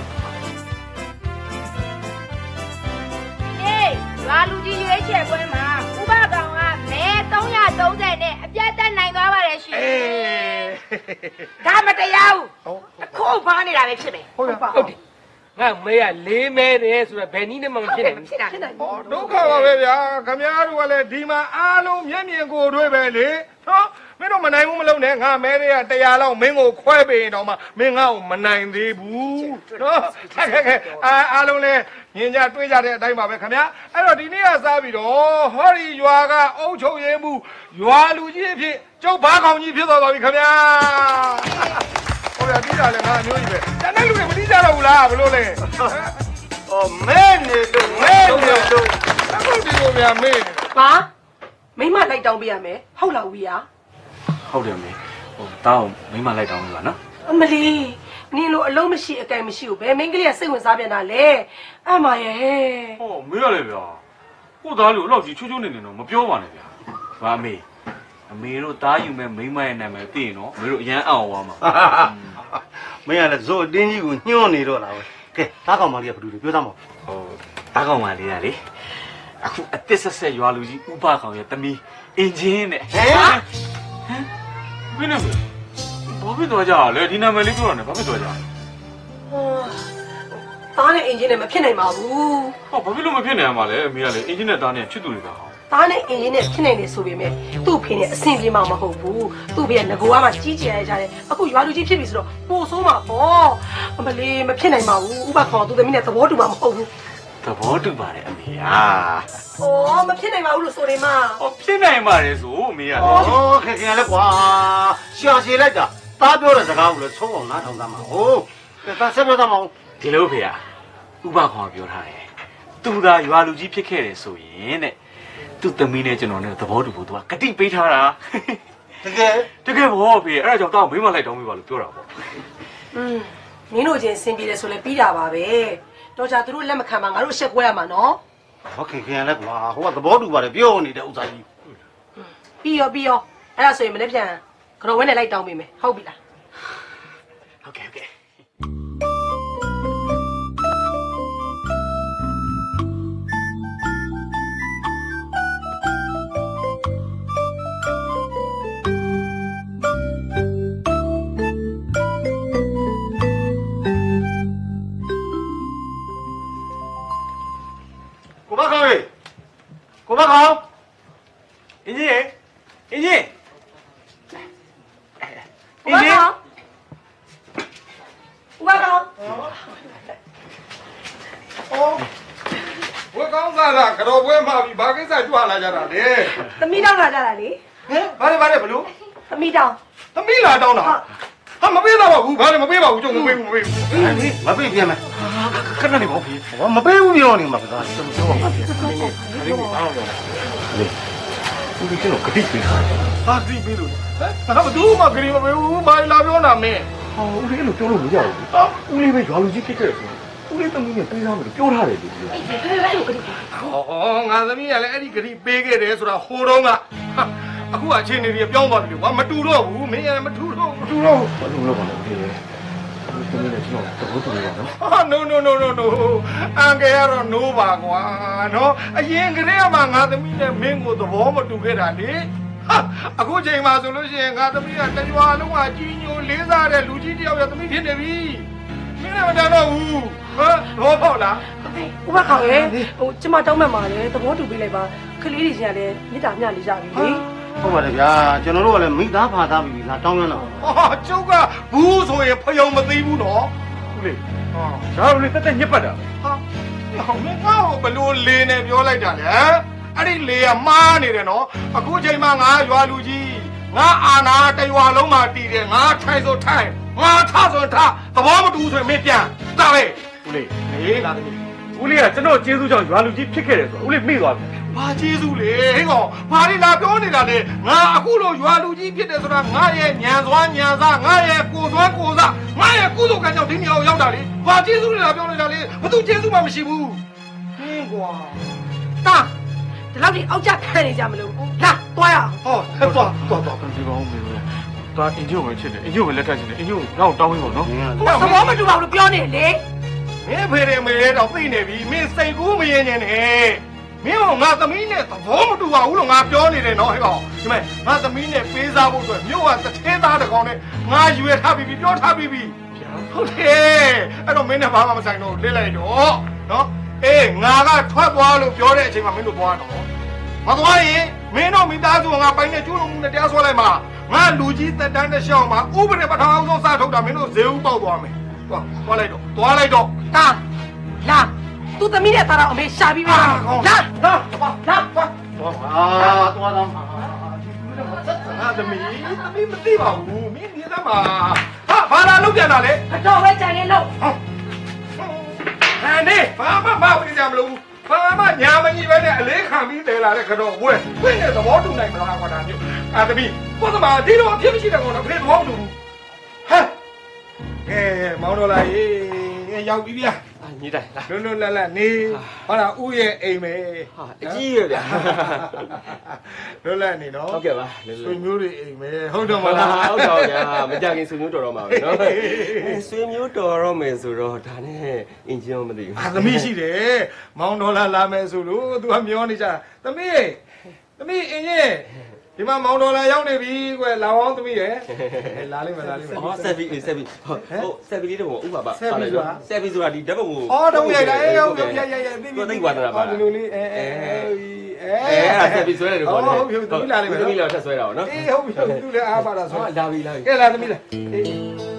Speaker 2: ဟေးလာလူကြီးရွေးချယ်ပွဲမှာဥပကောင်ကမဲ၃၃၀နဲ့အပြတ်တက်နိုင်သွားပါတယ်ရှင်။အေးဒါမတရားဘူး။ဟုတ်။အခုဘာနေတာပဲဖြစ်မယ်။ဟုတ်ပါဟုတ်တယ်
Speaker 6: ငါမဲရလေးမဲတယ်ဆိုတော့ဘယ်နည်းနဲ့မှမဖြစ်နိုင်ဘူး
Speaker 2: ဖြစ်တာဖြစ်နိုင်
Speaker 1: ဟောဒုက္ခပါပဲဗျာခင်ဗျားတို့ကလည်းဒီမှာအားလုံးမျက်မြင်ကိုယ်တွေ့ပဲလေနော်မင်းတို့မနိုင်ဘူးမလုံးနဲ့ငါမဲတွေကတရားလောက်မင်းကိုခွဲပေးရင်တော့မှမင်းငါ့ကိုမနိုင်သေးဘူးနော်ဆက်ခဲ့ခဲ့အားအားလုံးလည်းညင်ကြတွေးကြတဲ့အတိုင်းပါပဲခင်ဗျာအဲ့တော့ဒီနေ့ကစားပြီးတော့ဟောဒီရွာကအုပ်ချုပ်ရေးမှုရွာလူကြီးအဖြစ်ကျုပ်ဘာကောင်ကြီးဖြစ်သွားပါပြီခင်ဗျာဟုတ်ရပြီးတာလည်းငါအမျိုးကြီးပဲတန်းတဲ့လူတွေမတိကြတော့ဘူးလားဘလို့လဲ
Speaker 5: 哦，没你都没你都，
Speaker 1: အခုဒီလိုများမင်း
Speaker 7: ပါမိမလိုက်တောင်းပေးရမယ်ဟုတ်လားဦးရ
Speaker 3: ဟုတ်တယ်မေဟိုတောင်းမိမလိုက်တောင်းလို့ပါနော်
Speaker 7: အမလီနင်လိုအလုံးမရှိအကန့်မရှိဘူးဘယ်မိန်းကလေးကစိတ်ဝင်စားပြန်တာလဲအမရဲ့ဟဲ့
Speaker 3: ဟောမေးရလေဗျာကိုသားလို့အဲ့လောက်ကြီးချိုးချိုးနေနေတော့မပြောပါနဲ့ဗျာဗာမေအမေတို့သားယူမဲ့မိမရဲ့နာမည်သိရင်နော်မေတို့အရန်အောင်သွားမှာ
Speaker 5: 没呀嘞，做电机工鸟你着了，给打工嘛的不对，别打嘛。
Speaker 3: ဟိုတားကောင်မလေးကလေအခုအစ်စ်ဆက်ဆက်ရွာလူကြီးဥပကောင်ရဲ့တမီးအင်ဂျင်နဲ့ဟမ်ဘယ်နဲ့ဘာဖြစ်သွားကြလဲဒီနာမည်လေးပြောရနေဘာဖြစ်သွားကြ
Speaker 7: သားနဲ့အင်ဂျင်နဲ့မဖြစ်နိုင်ပါဘူး
Speaker 3: ဟောဘာဖြစ်လို့မဖြစ်နိုင်ရမှာလဲအမေကလေအင်ဂျင်နဲ့သားနဲ့ချစ်သူတွေကဟော
Speaker 7: သားနဲ့အင်ဂျင်နဲ့ဖြစ်နိုင်တယ်ဆိုပေမဲ့သူ့ဖေနဲ့အဆင်ပြေမှာမဟုတ်ဘူးသူ့ဖေကငကိုကမှကြီးကျယ်ရကြတယ်အခုရွာလူကြီးဖြစ်ပြီဆိုတော့ပို့ဆိုးမှာပေါ့အမလီမဖြစ်နိုင်ပါဘူးဥပခေါ်သူသမီးနဲ့သဘောတူမှာမဟုတ်ဘူး
Speaker 3: သဘောတူပါတယ်အမေဟာ
Speaker 7: အော်မဖြစ်နိုင်ပါဘူးလို့ဆိုနေမှာ
Speaker 3: ဟောဖြစ်နိုင်ပါတယ်ဆိုအမေကလေ
Speaker 5: 哦，看看嘞瓜，下起来的，打表了这个屋了，冲往哪头干嘛？哦，咱啥表干嘛？
Speaker 3: ဒီလိုဖေကဥပကောင်ပြောထားတယ်သူသာရွာလူကြီးဖြစ်ခဲ့တယ်ဆိုရင်တဲ့သူ့သမီးနဲ့ကျွန်တော်နဲ့သဘောတူဖို့သူကဂတိပေးထားတာ
Speaker 5: 这个，
Speaker 3: တကယ်ဘောဖေအဲ့ဒါကြောင့်တောင်းမိမလိုက်တောင်းမိပါလို့ပြောတာပေါ့
Speaker 7: อืมမင်းတို့ချင်းအဆင်ပြေတယ်ဆိုလဲပြီးတာပါပဲတော့ကြသူတို့လက်မခံပါငါတို့ရှက်ကွဲရမှာနော်
Speaker 5: 我看看嘞瓜，我这包住吧的，表你的乌杂鱼。
Speaker 7: ပြီးရောပြီးရောအဲ့ဒါဆိုရင်မနေ့ပြန်ကြော်ဝဲနဲ့လိုက်တောင်းပေးမယ်ဟုတ်ပြီလား
Speaker 3: ဟုတ်ကဲ့ဟုတ်ကဲ့
Speaker 5: ကိုမခေါ်ရေကိုမခေါ်
Speaker 3: အင်းကြီးအင်းကြီး
Speaker 7: ဥပကောဥပကော
Speaker 1: ဝေကောင်းစားလားကြော်ပွဲမှာပြီဘာကိစ္စကြွလာကြတာလဲ
Speaker 7: သမီးတောင်းလာကြတာလေ
Speaker 1: ဟမ်ဘာလဲဘာလဲဘလို့
Speaker 7: သမီးတောင်း
Speaker 1: သမီးလာတောင်းတာဟာမပေးတော့ပါဘူးဘာလဲမပေးပါဘူးကျုပ်မပေးဘူးမပေးဘူး
Speaker 5: မပေးပြန်မယ်
Speaker 3: ခဏနေပေါ့ဖေ
Speaker 5: ဟောမပေးဘူးပြောနေမှာကစားကျွန်တော်ပြောပါမယ်
Speaker 3: လေးဦးဒီကျွန်တော်ဂတိပေးထားတယ်
Speaker 1: ဟာဂရိပေးလို့ဟာဘာသူမှဂရိမပေးဘူးဘာလာပြောနာမင်း
Speaker 3: ဟောဦးလေးအဲ့လိုပြောလို့မရဘူးအာဦးလေးပဲရွာလူကြီးဖြစ်ခဲ့တယ်ဆိုဦးလေးသမီးနဲ့ပေးသားမယ်ပြောထားတယ်လေ
Speaker 7: အေးဖေဖေအဲ့လိုကတိ
Speaker 4: ဩငါသမီးကလည်းအဲ့ဒီဂတိပေးခဲ့တယ်ဆိုတာဟိုတုန်းကအခုအချင်းနေကြီးပြောင်းသွားပြီကွာမတူတော့ဘူးမင်းလည်းမတူတော့မတူတော့
Speaker 3: ဘာလို့လဲဘာလို့လဲသမီးနဲ့ကျွန်တော်သဘောတူရအောင်နော်
Speaker 4: ဟာ no no no no no အန်ကယ်ကတော့ no ပါကွာနော်အရင်ကတည်းကမှငါသမီးနဲ့မင်းကိုသဘောမတူခဲ့တာလေဟာအခုချိန်မှာဆိုလို့ရှိရင်ငါသမီးကတရွာလုံးကကြီးညိုလေးစားတဲ့လူကြီးတယောက်ရဲ့သမီးဖြစ်နေပြီမင်းလည်းမတန်တော့ဘူးဟမ်တော့ပေါ့လား
Speaker 7: ဥပခေါင်ရဲ့ဟိုကျမတောင်းမှတ်ပါလေသဘောတူပေးလိုက်ပါကလေးတွေချင်းကလည်းမြစ်တာမျှလေးကြပြီလေ
Speaker 5: ဟုတ်ပါတယ်ဗျာကျွန်တော်တို့ကလည်းမိသားဖာသားပြီလားတောင်းရတော့
Speaker 4: ဟာကျုပ်ကဘူးဆိုရင်ဖယုံမသိဘူးနော်
Speaker 3: ဦးလေးဟာဒါဦးလေးတက်တက်ညက်ပတ်တာ
Speaker 4: ဟာဟောင်းမင်းကောဘလို့လေးနဲ့ပြောလိုက်တာလေအဲ့ဒီလေကမားနေတယ်နော်အခုချိန်မှာငါရွာလူကြီးငါအာနာတရွာလုံးမှာတည်တယ်ငါထိုင်ဆိုထိုင်ငါထဆိုထသဘောမတူဆိုရင်မင်းပြန်တာပဲ
Speaker 3: ဦးလေး
Speaker 4: ဟေးလာတယ်
Speaker 3: ဦးလေးကကျွန်တော်ကျေးဇူးကြောင့်ရွာလူကြီးဖြစ်ခဲ့တယ်ဆိုတော့ဦးလေးမေ့သွားပြီ
Speaker 4: ဘာကျေးဇူးလေဟေးကောင်ဘာလို့လာပြောနေတာလဲငါအခုလိုရွာလူကြီးဖြစ်တယ်ဆိုတာငါရဲ့ညံစွမ်းညံစားငါရဲ့ကိုစွမ်းကိုစားငါရဲ့ကုသိုလ်ကံကြောင့်ဒီနေရာကိုရောက်တာလေဘာကျေးဇူးလဲလာပြောနေတာလေဘာသူကျေးဇူးမှမရှိဘူးဟင်းကွာ
Speaker 7: တာဒီလောက်ကြီးအောက်ကျခံနေကြမလို့လာတွားရအောင်
Speaker 4: ဟောဟဲ့သွားသွားသွား
Speaker 3: ဒီကောင်မေးလို့ဒါအင်ဂျီကိုပဲချစ်တယ်အင်ဂျီကိုပဲလက်ထပ်ချင်တယ်အင်ဂျီကိုတော့တောင်းဝင်ပါနော်
Speaker 7: သဘောမတူပါဘူးလို့ပြောနေလေ
Speaker 4: မင်းဖေရမေတော့သိနေပြီမင်းစိတ်ကူးမရင်နေနဲ့မင်းကငါသမီးနဲ့သဘောမတူပါဘူးလို့ငါပြောနေတယ်နော်ဟဲ့ကောင်ဒီမဲ့ငါသမီးနဲ့ပေးစားဖို့အတွက်မြို့ကတထဲသားတကောင်နဲ့ငါရွေထားပြီးပြောထားပြီးပြီဟုတ်တယ်အဲ့တော့မင်းနဲ့ဘာမှမဆိုင်တော့လစ်လိုက်တော့နော်အေးငါကထွက်သွားလို့ပြောတဲ့အချိန်မှာမင်းတို့သွားတော့မသွားရင်မင်းတို့မိသားစုကငါပိုင်နဲ့ကျူးလွန်မှုနဲ့တရားစွဲလိုက်မှာငါလူကြီးတက်တန်းတစ်လျှောက်မှာဥပဒေပထမအောင်ဆုံးစထုတ်တာမင်းတို့ဇေဦးပေါက်သွားမယ်သွားသွားလိုက်တော့သွားလိုက်တော့
Speaker 7: တာလာသူသမီးနဲ့တာတော့အမေရှာပြီးပါလာလာလာလာ
Speaker 5: သွားပါသွားတော့
Speaker 4: ငါသမီးသမီးမသိပါဘူးမင်းမြင်သမှာဟာဘာလာလုပ်ပြန်တာလဲ
Speaker 7: အတော့ပဲကြံနေလို့
Speaker 4: ဟန်နေဘာမှမဝင်ကြမလို့ဘာမှညာမကြီးပဲနဲ့အလေးခံပြီးတယ်လာတဲ့ကတော့ဘွဲပြင်းတဲ့သဘောတူနိုင်မလားကွာဒါမျိုးအာသမီးဘုသမားဒီလိုအဖြစ်မရှိတဲ့ကောင်တော့ဖေးသဘောမတူဘူးဟဲ့ကဲမောင်တော်လာရေရောက်ပြီဗျာ
Speaker 3: ညီတိုင်လာ
Speaker 4: လွန်းလွန်းလတ်လတ်နေဟာလားဥရဲ့အိမ်ပဲ
Speaker 3: ဟာအကြီးရဗျာ
Speaker 4: လွန်းလတ်နေနော်
Speaker 3: ဟုတ်ကဲ့ပါ
Speaker 4: ဆွေမျိုးတွေအိမ်ပဲဟုတ်တော့မလား
Speaker 8: ဟုတ်တော့ဗျာမကြခင်ဆွေမျိုးတော်တော့မှာပဲเนาะဆွေမျိုးတော်တော့မယ်ဆိုတော့ဒါနဲ့အင်ဂျင်မသိဘူး
Speaker 4: အာသမီးရှိတယ်မောင်တော်လာလာမယ်ဆိုလို့ तू ကမျောနေကြသမီးသမီးအင်းကြီးဒီမှာမောင်တော်လာရောက်နေပြီကွယ်လာအောင်သမီးရယ်လာလိမ့်မယ်လာလိမ့်မယ်
Speaker 8: ဟောဆက်ပြီးဆက်ပြီးဟုတ်ဆက်ပြီးလေးတော့ဥပါပါဆက်ပြီးဆိုတာဒီဓာတ်ပုံကို
Speaker 4: အော်တော့ရိုက်တာအေးဟုတ်ပြီရိုက်ရိုက်ရိုက်သိပြီ
Speaker 8: ကိုသိဝါဒနာပါ
Speaker 4: ဒီလိုလေးအဲအဲအဲ
Speaker 8: အဲအဲ့ဆက်ပြီးဆွဲတယ်လို့ခေါ်တယ်
Speaker 4: ဟုတ်ပြီသမီးလာလိမ့်မယ်
Speaker 8: သမီးလာထပ်ဆွဲတာပေါ့နော်
Speaker 4: အေးဟုတ်ပြီသူလည်းအားပါတာဆို
Speaker 8: ဟောလာပြီလာပြီ
Speaker 4: ကဲလာသမီးလာအေး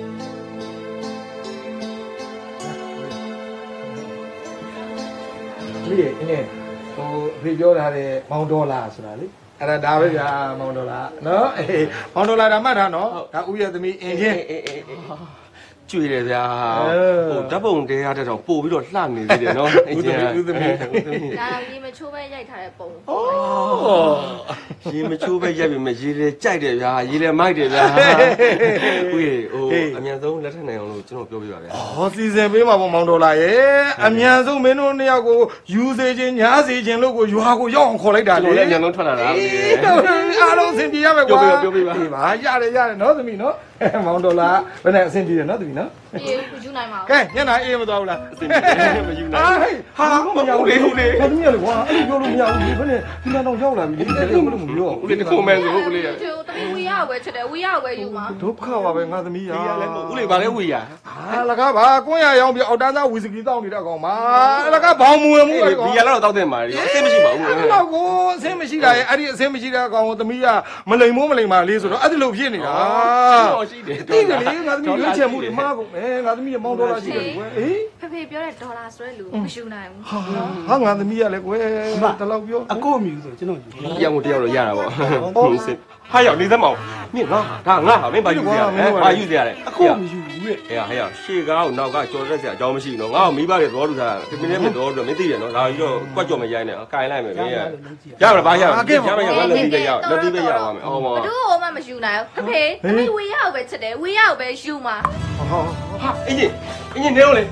Speaker 4: ဒီအင်းဟိုဖေပြောထားတဲ့မောင်တော်လာဆိုတာလေအဲ့ဒါဒါပဲဗျာမောင်ဒေါ်လာနော်အေးမောင်ဒေါ်လာဒါမှတ်ထားနော်ဒါဥရသမီးအင်ချင်း
Speaker 8: အေးအေးအေးကျွေတယ်ဗျာဟိုဓာတ်ပုံတဲရတဲ့တော့ပို့ပြီးတော့လှနေသေးတယ်နော်
Speaker 4: ဥသမီးဥသမီး
Speaker 2: ဒါရေမချိုးပဲရိုက်ထားတဲ့ပုံ
Speaker 8: ဩရေမချိုးပဲရိုက်ပြီမဲ့ရေလေကြိုက်တယ်ဗျာရေလေမိုက်တယ်ဗျာဦးရေဟိုအမြန်ဆုံးလက်ထက်နိုင်အောင်လို့ကျွန်တော်ပြောပြပါဗျာ
Speaker 4: ဟောစီစဉ်ပေးမှာပေါ့မောင်ဒေါ်လာရဲ့အမြန်ဆုံးမင်းတို့နှစ်ယောက်ကိုယူစေခြင်းညာစေခြင်းလို့ကိုရွာကိုရောက်အောင်ခေါ်လိုက်တာလေ
Speaker 8: ကျွန်တော်လည်းအမြန်ဆုံးထွက်လာတာဦးရေ
Speaker 4: အားလုံးအဆင်ပြေရမယ်ကွာ
Speaker 8: ပြောပြပြောပြပါ
Speaker 4: အေးပါရတယ်ရတယ်နော်သမီးနော်မောင်ဒေါ်လာဘယ်နဲ့အဆင်ပြေတယ်နော်သမီးနော်
Speaker 2: ပြေကိုယူနိုင်မှာ
Speaker 4: ကဲညနာအေးမသွားဘူးလား
Speaker 8: အဆင်ပြေမယူနိုင်
Speaker 4: ဟာမရဘူးလေဟုတ်လေဘာသမီးရလေကွာအဲ့လိုပြောလို့မရဘူးဒီဘက်နဲ့ဒီမှာတော့ရောက်လာပြီလေအဲ့လိုမလို့မပြော
Speaker 8: ဦးလေးတခုမဲဆိုဦးလေး
Speaker 2: ချိုးတမီးဝီရောက်ပဲချက်တယ်ဝီရောက်ပဲယူမှာ
Speaker 4: ဒုက္ခပါပဲငါသမီးရ
Speaker 8: ဒီရလဲဦးလေးဗာလဲဝေးရ
Speaker 4: ဟာလကားပါကွန်းရရောင်းပြီးအောက်တန်းသားဝီစကီတောင်းနေတဲ့ကောင်ပါလကားဘောင်မဝင်ဘူးအဲ့ကောင်
Speaker 8: ဒီရတော့တောက်တဲ့မှာအဆင်မရှိပါဘူး
Speaker 4: အဲ့တော့ကိုအဆင်းမရှိတာရဲ့အဲ့ဒီအဆင်းမရှိတဲ့ကောင်ကိုသမီးကမလိမ်မိုးမလိမ်ပါလေးဆိုတော့အဲ့ဒီလိုဖြစ်နေတာ
Speaker 8: တော်ရှိတယ်
Speaker 4: တိတယ်လေငါသမီးရွေးချယ်မှုဒီမှာကုန်မယ်ငါသမီးရမောင်းဒေါ်လာရှိတယ်ကွယ်အေး
Speaker 2: ဖေဖေပြောတဲ့ဒေါ်လာဆိုတဲ့လူမယူနိုင်ဘူး
Speaker 4: ဟာငါသမီးရလေကွယ်တလောက်ပြော
Speaker 6: အကိုအမြူဆိုကျွန်တော်ယူ
Speaker 8: တရားကိုတရားတော့ရတာပေါ့ဟုတ်စင်ဟာရောက်နေသမောင်မြင့်ငါဒါငါဟာမင်းဘာယူစရာလဲဘာယူစရာလဲ
Speaker 6: အကိုမယူဘူးရဲ့
Speaker 8: အေးဟာရောက်ရှေ့ကားကိုနောက်ကကြော်ရက်စရာအကြောင်းမရှိဘူးနော်ငါ့ကိုမိဘတွေသဘောတူထားတာပြင်းပြင်းနဲ့သဘောတူတော့မင်းသိတယ်နော်ဒါကြီးတော့ကွက်ကြော်မရိုင်းနဲ့ကင်လိုက်မယ်မင်းရရမလားဘာရရရမရလက်သီးပဲရလက်သီးပဲရပါမယ်အော်မော
Speaker 2: ဘသူ့ဟိုမှမယူနိုင်ဘူးဖေဖေတမီးဝီရောက်ပဲချက်တယ်ဝီရောက်ပဲယူမှာ
Speaker 8: ဟာအင်းကြီးအင်းကြီးနေလို့လေ